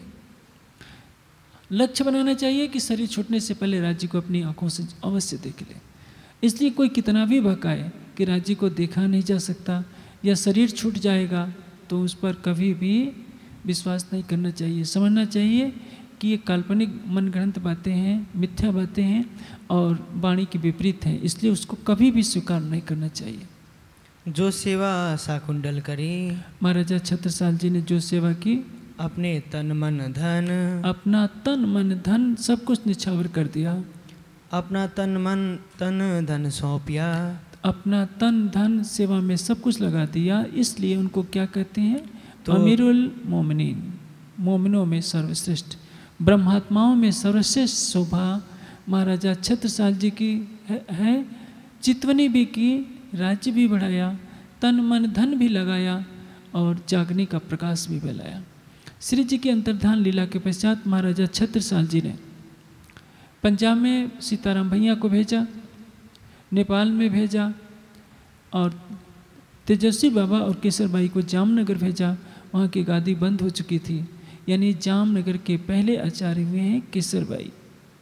लक्ष्य बनाना चाहिए कि शरीर छूटने से पहले राज्य को अपनी आंखों से अवश्य देख ले। इसलिए कोई कितना भी भकाए कि राज्य को देखा नहीं जा सकता या शरीर छूट जाएगा, तो उस पर कभी भी विश्वास नहीं करना चाहिए। समझना चाहिए कि ये काल्पनिक मनगढ़ंत बातें हैं, मिथ्या बातें हैं और वाणी के विपरीत हैं, इसलिए उसको कभी भी स्वीकार नहीं करना चाहिए। जो सेवा शाकुंडल करी, महाराजा छत्रसाल जी ने जो सेवा की, अपने तन मन धन, अपना तन मन धन सब कुछ निछावर कर दिया। अपना तन मन तन धन सौंपिया, अपना तन धन सेवा में सब कुछ लगा दिया। इसलिए उनको क्या कहते हैं? तो अमीरुल मोमिनीन, मोमिनों में सर्वश्रेष्ठ, ब्रह्मात्माओं में सर्वश्रेष्ठ शोभा महाराजा छत्रसाल जी की है, है। चितवनी भी की, राज्य भी बढ़ाया, तन मन धन भी लगाया और जागने का प्रकाश भी फैलाया। श्री जी की अंतर्धान लीला के पश्चात महाराजा छत्रसाल जी ने पंजाब में सीताराम भैया को भेजा, नेपाल में भेजा, और तेजस्वी बाबा और केसरबाई को जामनगर भेजा। वहाँ की गादी बंद हो चुकी थी, यानी जामनगर के पहले आचार्य हुए हैं केसरबाई।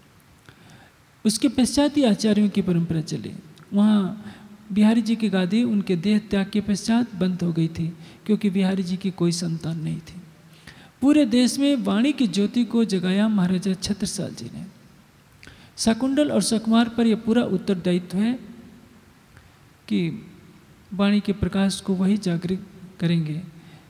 उसके पश्चात ही आचार्यों की परंपरा चली। वहाँ बिहारी जी की गादी उनके देह त्याग के पश्चात बंद हो गई थी, क्योंकि बिहारी जी की कोई संतान नहीं थी। पूरे देश में वाणी की ज्योति को जगाया महाराजा छत्रसाल जी ने। शाकुंतल और सुकुमार पर यह पूरा उत्तरदायित्व है कि वाणी के प्रकाश को वही जागृत करेंगे।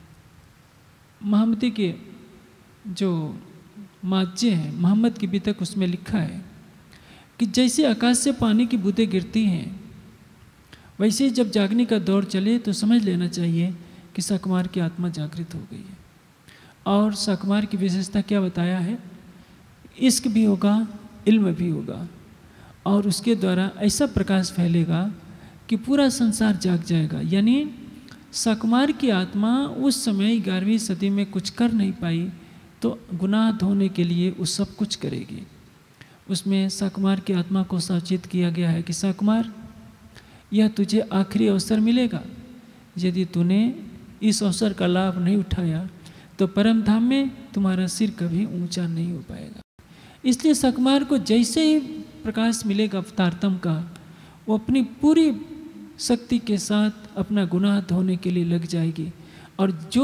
मोहम्मदी के जो माज्जे हैं, मोहम्मद की बितक, उसमें लिखा है कि जैसे आकाश से पानी की बूंदें गिरती हैं, वैसे ही जब जागने का दौर चले तो समझ लेना चाहिए कि सुकुमार की आत्मा जागृत हो गई है। और सुकुमार की विशेषता क्या बताया है? इश्क भी होगा, इल्म भी होगा, और उसके द्वारा ऐसा प्रकाश फैलेगा कि पूरा संसार जाग जाएगा। यानी सुकुमार की आत्मा उस समय ग्यारहवीं सदी में कुछ कर नहीं पाई, तो गुनाह धोने के लिए वो सब कुछ करेगी। उसमें सुकुमार की आत्मा को सचेत किया गया है कि सुकुमार, यह तुझे आखिरी अवसर मिलेगा। यदि तूने इस अवसर का लाभ नहीं उठाया तो परम धाम में तुम्हारा सिर कभी ऊंचा नहीं हो पाएगा। इसलिए सुकुमार को जैसे ही प्रकाश मिलेगा अवतारतम का, वो अपनी पूरी शक्ति के साथ अपना गुनाह धोने के लिए लग जाएगी। और जो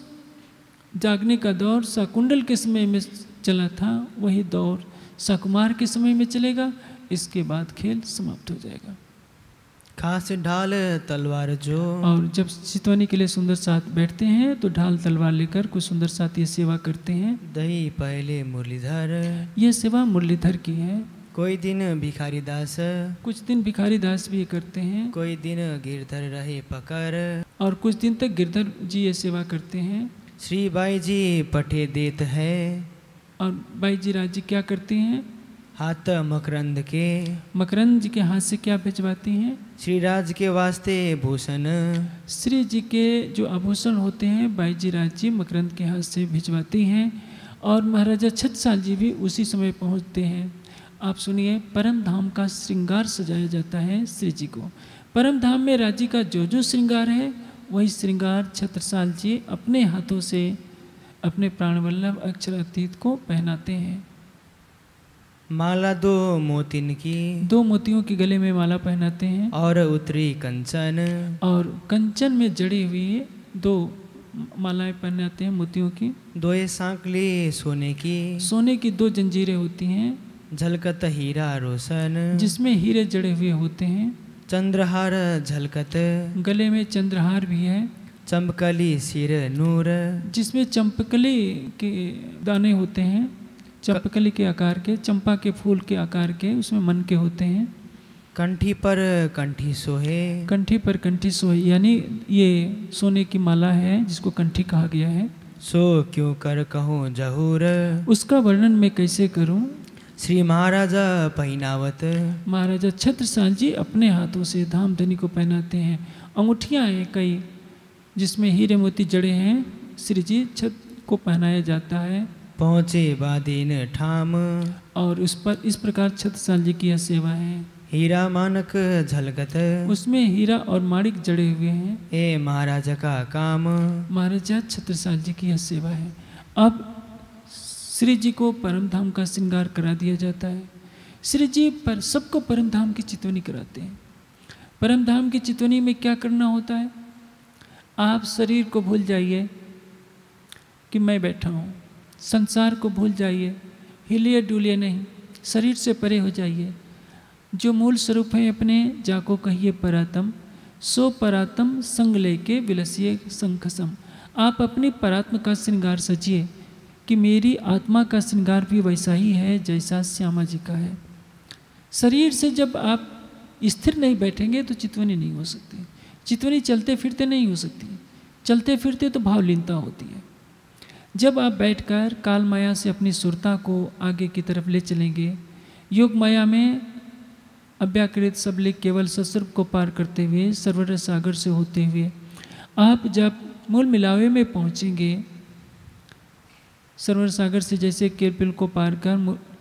जागने का दौर शाकुंतल के समय में चला था, वही दौर सुकुमार के समय में चलेगा। इसके बाद खेल समाप्त हो जाएगा। खास ढाल तलवार जो। और जब चितवनी के लिए सुंदर साथ बैठते हैं तो ढाल तलवार लेकर कुछ सुंदर साथ ये सेवा करते हैं। दही पहले मुरलीधर, ये सेवा मुरलीधर की है। कोई दिन भिखारी दास, कुछ दिन भिखारी दास भी ये करते हैं। कोई दिन गिरधर रहे पकर, और कुछ दिन तक गिरधर जी ये सेवा करते हैं। श्री बाई जी पठे देत है, और बाई जी राज जी क्या करती हैं? हाथ मकरंद के, मकरंद जी के हाथ से क्या भिजवाती हैं? श्री राज के वास्ते भूषण, श्री जी के जो आभूषण होते हैं बाई जी राज जी मकरंद के हाथ से भिजवाती हैं। और महाराजा छत्रसाल जी भी उसी समय पहुंचते हैं। आप सुनिए, परम धाम का श्रृंगार सजाया जाता है श्री जी को। परम धाम में राज्य का जो जो श्रृंगार है, वही श्रृंगार छत्रसाल जी अपने हाथों से अपने प्राणवल्लभ अक्षरातीत को पहनाते हैं। माला दो मोतिन की, दो मोतियों के गले में माला पहनाते हैं। और उत्तरी कंचन, और कंचन में जड़ी हुई दो मालाएं पहनाते हैं मोतियों की। दोए सांकली सोने की, सोने की दो जंजीरें होती हैं, झलकत हीरा रोशन, जिसमें हीरे जड़े हुए होते हैं। चंद्रहार झलकत, गले में चंद्रहार भी है। चमकली सिर नूर, जिसमें चंपकली के दाने होते हैं, चंपकली के आकार के, चंपा के फूल के आकार के, उसमें मन के होते हैं। कंठी पर कंठी सोहे, कंठी पर कंठी सोहे, यानी ये सोने की माला है जिसको कंठी कहा गया है। सो क्यों कर कहूँ जहूर, उसका वर्णन मैं कैसे करूं? श्री महाराजा पहनावत, महाराजा छत्रसाल जी अपने हाथों से धामधनी को पहनाते हैं। अंगूठियाँ हैं कई जिसमें हीरे मोती जड़े हैं, श्री जी छत को पहनाया जाता है। पहुँचे बादीन ठाम, और उस पर इस प्रकार छत्रसाल जी की यह सेवा है। हीरा मानक झलकत, उसमें हीरा और माणिक जड़े हुए हैं। ए महाराजा का काम, महाराजा छत्रसाल जी की यह सेवा है। अब श्री जी को परम धाम का श्रृंगार करा दिया जाता है। श्री जी पर सबको परम धाम की चितवनी कराते हैं। परम धाम की चितवनी में क्या करना होता है? आप शरीर को भूल जाइए कि मैं बैठा हूँ, संसार को भूल जाइए, हिलिए डुलिए नहीं, शरीर से परे हो जाइए। जो मूल स्वरूप है अपने, जाको कहिए परातम, सो परातम संग लेके विलसिए संखसम। आप अपनी परात्म का श्रृंगार सजिए कि मेरी आत्मा का श्रृंगार भी वैसा ही है जैसा श्यामा जी का है। शरीर से जब आप स्थिर नहीं बैठेंगे तो चितवनी नहीं हो सकती। चितवनी चलते फिरते नहीं हो सकती। चलते फिरते तो भावलीनता होती है। जब आप बैठकर काल माया से अपनी सुरता को आगे की तरफ ले चलेंगे, योग माया में अव्याकृत सबले केवल ससर्प को पार करते हुए, सर्वर सागर से होते हुए आप जब मूल मिलावे में पहुँचेंगे, सर्वर सागर से जैसे केरपिल को पार कर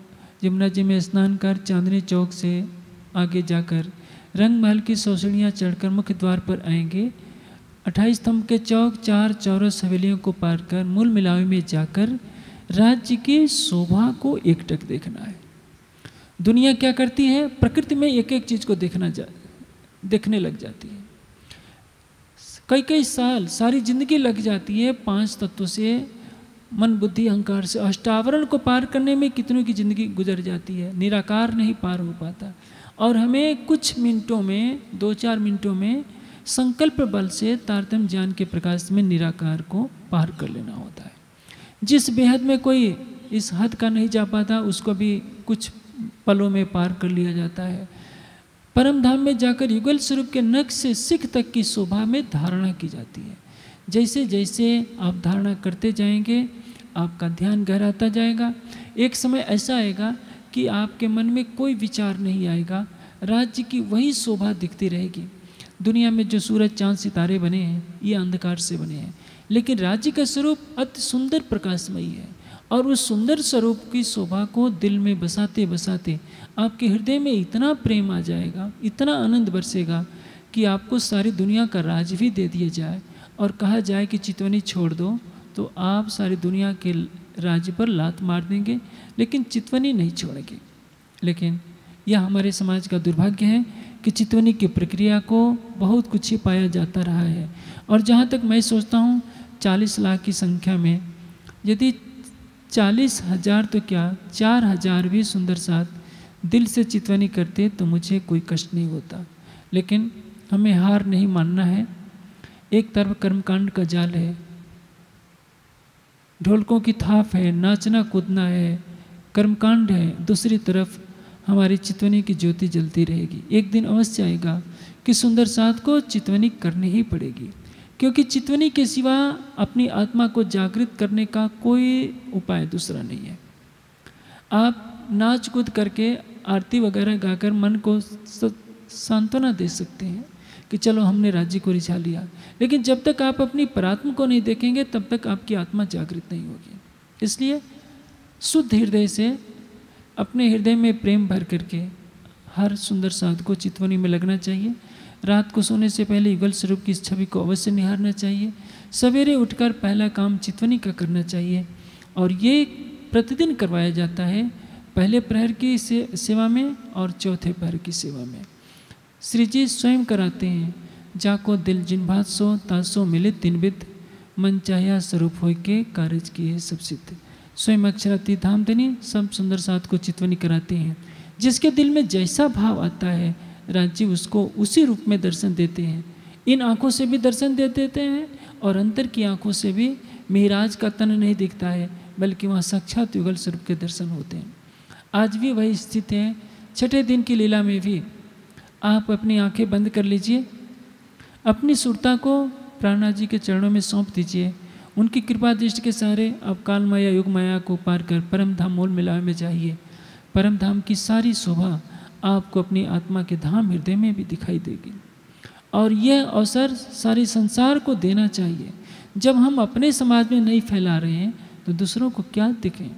यमुना जी में स्नान कर चांदनी चौक से आगे जाकर रंग महल की सौसड़ियाँ चढ़कर मुख्य द्वार पर आएंगे। अट्ठाईस स्तंभ के चौक चार चौरस हवेलियों को पार कर मूल मिलावे में जाकर राज्य की शोभा को एकटक देखना है। दुनिया क्या करती है, प्रकृति में एक एक चीज़ को देखना जा देखने लग जाती है। कई कई साल सारी जिंदगी लग जाती है पांच तत्वों से, मन बुद्धि अहंकार से अष्टावरण को पार करने में कितनों की जिंदगी गुजर जाती है, निराकार नहीं पार हो पाता। और हमें कुछ मिनटों में, दो चार मिनटों में संकल्प बल से तारतम्य ज्ञान के प्रकाश में निराकार को पार कर लेना होता है। जिस बेहद में कोई इस हद का नहीं जा पाता उसको भी कुछ पलों में पार कर लिया जाता है। परम धाम में जाकर युगल स्वरूप के नख से सिख तक की शोभा में धारणा की जाती है। जैसे जैसे आप धारणा करते जाएंगे आपका ध्यान गहराता जाएगा। एक समय ऐसा आएगा कि आपके मन में कोई विचार नहीं आएगा, राज्य की वही शोभा दिखती रहेगी। दुनिया में जो सूरज चांद सितारे बने हैं ये अंधकार से बने हैं, लेकिन राज्य का स्वरूप अति सुंदर प्रकाशमयी है। और उस सुंदर स्वरूप की शोभा को दिल में बसाते बसाते आपके हृदय में इतना प्रेम आ जाएगा, इतना आनंद बरसेगा कि आपको सारी दुनिया का राज भी दे दिया जाए और कहा जाए कि चितवनी छोड़ दो, तो आप सारी दुनिया के राज्य पर लात मार देंगे, लेकिन चितवनी नहीं छोड़ेंगे। लेकिन यह हमारे समाज का दुर्भाग्य है कि चितवनी की प्रक्रिया को बहुत कुछ ही पाया जाता रहा है। और जहाँ तक मैं सोचता हूँ चालीस लाख की संख्या में यदि चालीस हजार तो क्या चार हजार भी सुंदर साथ दिल से चितवनी करते तो मुझे कोई कष्ट नहीं होता। लेकिन हमें हार नहीं मानना है। एक तरफ कर्मकांड का जाल है, ढोलकों की थाप है, नाचना कूदना है, कर्मकांड है। दूसरी तरफ हमारी चितवनी की ज्योति जलती रहेगी। एक दिन अवश्य आएगा कि सुंदर साथ को चितवनी करनी ही पड़ेगी, क्योंकि चितवनी के सिवा अपनी आत्मा को जागृत करने का कोई उपाय दूसरा नहीं है। आप नाच कूद करके आरती वगैरह गाकर मन को सांत्वना दे सकते हैं कि चलो हमने राज्य को रिझा लिया, लेकिन जब तक आप अपनी परात्मा को नहीं देखेंगे तब तक आपकी आत्मा जागृत नहीं होगी। इसलिए शुद्ध हृदय से अपने हृदय में प्रेम भर करके हर सुंदर साध को चितवनी में लगना चाहिए। रात को सोने से पहले युगल स्वरूप की छवि को अवश्य निहारना चाहिए। सवेरे उठकर पहला काम चितवनी का करना चाहिए और ये प्रतिदिन करवाया जाता है, पहले प्रहर की से, सेवा में और चौथे प्रहर की सेवा में। श्री जी स्वयं कराते हैं, जाको दिल जिन भात सो तासो मिले तिन बिद, मन चाहिया स्वरूप हो के कार्य किए सब सिद्ध। स्वयं अक्षराती धाम धनी सब सुंदर साथ को चितवनी कराते हैं। जिसके दिल में जैसा भाव आता है राज्य उसको उसी रूप में दर्शन देते हैं। इन आँखों से भी दर्शन दे देते हैं और अंतर की आँखों से भी मेहराज का तन नहीं दिखता है, बल्कि वहाँ साक्षात युगल स्वरूप के दर्शन होते हैं। आज भी वही स्थित है। छठे दिन की लीला में भी आप अपनी आंखें बंद कर लीजिए, अपनी सुरता को प्राणनाथ जी के चरणों में सौंप दीजिए। उनकी कृपा दृष्टि के सहारे आप काल माया युग माया को पार कर परम धाम मोल मिलावे में जाइए। परम धाम की सारी शोभा आपको अपनी आत्मा के धाम हृदय में भी दिखाई देगी। और यह अवसर सारे संसार को देना चाहिए। जब हम अपने समाज में नहीं फैला रहे हैं तो दूसरों को क्या दिखें।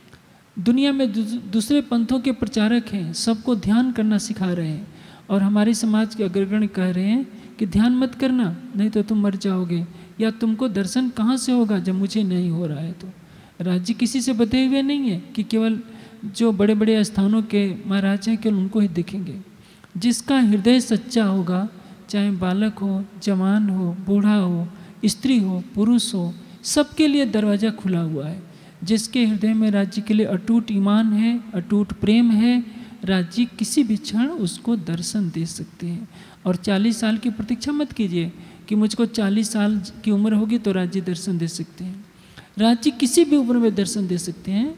दुनिया में दूसरे पंथों के प्रचारक हैं, सबको ध्यान करना सिखा रहे हैं, और हमारे समाज के अग्रगण्य कह रहे हैं कि ध्यान मत करना नहीं तो तुम मर जाओगे, या तुमको दर्शन कहाँ से होगा जब मुझे नहीं हो रहा है। तो राज्य किसी से बधे हुए नहीं है कि केवल जो बड़े बड़े स्थानों के महाराज हैं केवल उनको ही दिखेंगे। जिसका हृदय सच्चा होगा, चाहे बालक हो, जवान हो, बूढ़ा हो, स्त्री हो, पुरुष हो, सबके लिए दरवाज़ा खुला हुआ है। जिसके हृदय में राज्य के लिए अटूट ईमान है, अटूट प्रेम है, राज्य किसी भी क्षण उसको दर्शन दे सकते हैं। और चालीस साल की प्रतीक्षा मत कीजिए कि मुझको चालीस साल की उम्र होगी तो राज्य दर्शन दे सकते हैं। राज्य किसी भी उम्र में दर्शन दे सकते हैं।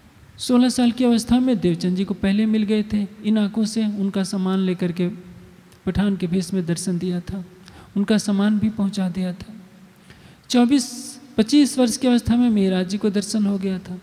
सोलह साल की अवस्था में देवचंद जी को पहले मिल गए थे। इन आँखों से उनका सामान लेकर के पठान के भेष में दर्शन दिया था, उनका सामान भी पहुंचा दिया था। चौबीस पच्चीस वर्ष की अवस्था में मेहराज जी को दर्शन हो गया था।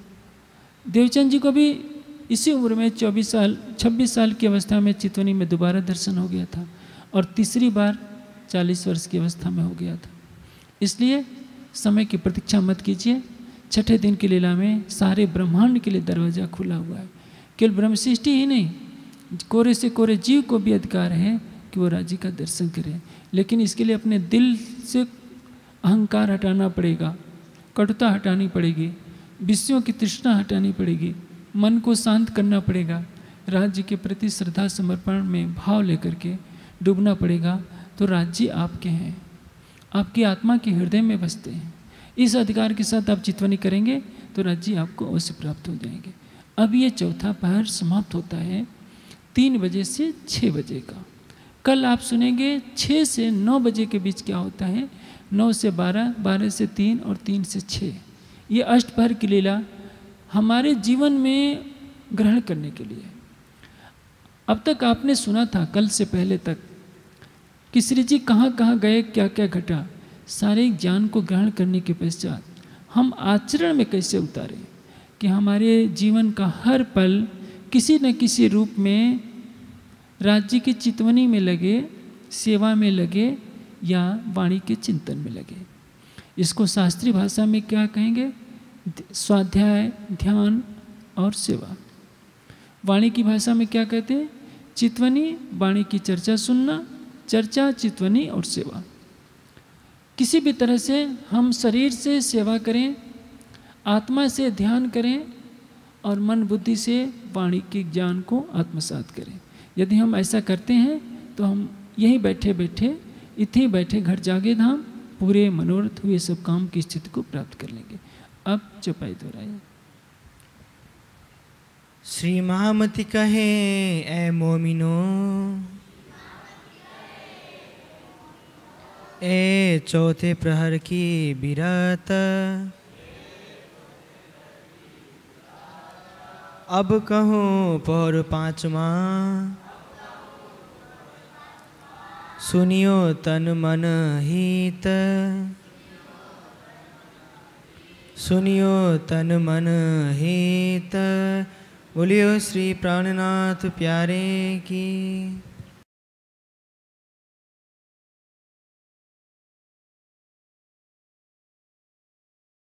देवचंद जी को भी इसी उम्र में चौबीस साल छब्बीस साल की अवस्था में चितवनी में दोबारा दर्शन हो गया था, और तीसरी बार चालीस वर्ष की अवस्था में हो गया था। इसलिए समय की प्रतीक्षा मत कीजिए। छठे दिन की लीला में सारे ब्रह्मांड के लिए दरवाज़ा खुला हुआ है। केवल ब्रह्म सृष्टि ही नहीं, कोरे से कोरे जीव को भी अधिकार है कि वो राज्य का दर्शन करे। लेकिन इसके लिए अपने दिल से अहंकार हटाना पड़ेगा, कटुता हटानी पड़ेगी, विषयों की तृष्णा हटानी पड़ेगी, मन को शांत करना पड़ेगा, राज्य के प्रति श्रद्धा समर्पण में भाव लेकर के डूबना पड़ेगा। तो राज्य आपके हैं, आपकी आत्मा के हृदय में बसते हैं। इस अधिकार के साथ आप चितवनी करेंगे तो राज्य आपको अवश्य प्राप्त हो जाएंगे। अब ये चौथा पहर समाप्त होता है तीन बजे से छः बजे का। कल आप सुनेंगे छः से नौ बजे के बीच क्या होता है, नौ से बारह, बारह से तीन और तीन से छः। ये अष्टपहर की लीला हमारे जीवन में ग्रहण करने के लिए। अब तक आपने सुना था कल से पहले तक कि श्री जी कहाँ कहाँ गए, क्या क्या घटा, सारे ज्ञान को ग्रहण करने के पश्चात हम आचरण में कैसे उतारें कि हमारे जीवन का हर पल किसी न किसी रूप में राज्य की चितवनी में लगे, सेवा में लगे या वाणी के चिंतन में लगे। इसको शास्त्रीय भाषा में क्या कहेंगे, स्वाध्याय, ध्यान और सेवा। वाणी की भाषा में क्या कहते हैं, चितवनी, वाणी की चर्चा सुनना, चर्चा, चितवनी और सेवा। किसी भी तरह से हम शरीर से सेवा करें, आत्मा से ध्यान करें और मन बुद्धि से वाणी के ज्ञान को आत्मसात करें। यदि हम ऐसा करते हैं तो हम यहीं बैठे बैठे, इतने बैठे घर जागे धाम, पूरे मनोरथ हुए सब काम की स्थिति को प्राप्त कर लेंगे। अब चौपाई दोहराइए। श्री महामति कहे ए मोमिनो, ए चौथे प्रहर की बिरत, अब कहूँ पौर पाँचवा, सुनियो तन मन हित, सुनियो तन मन हित। बोलियो श्री प्राणनाथ प्यारे की।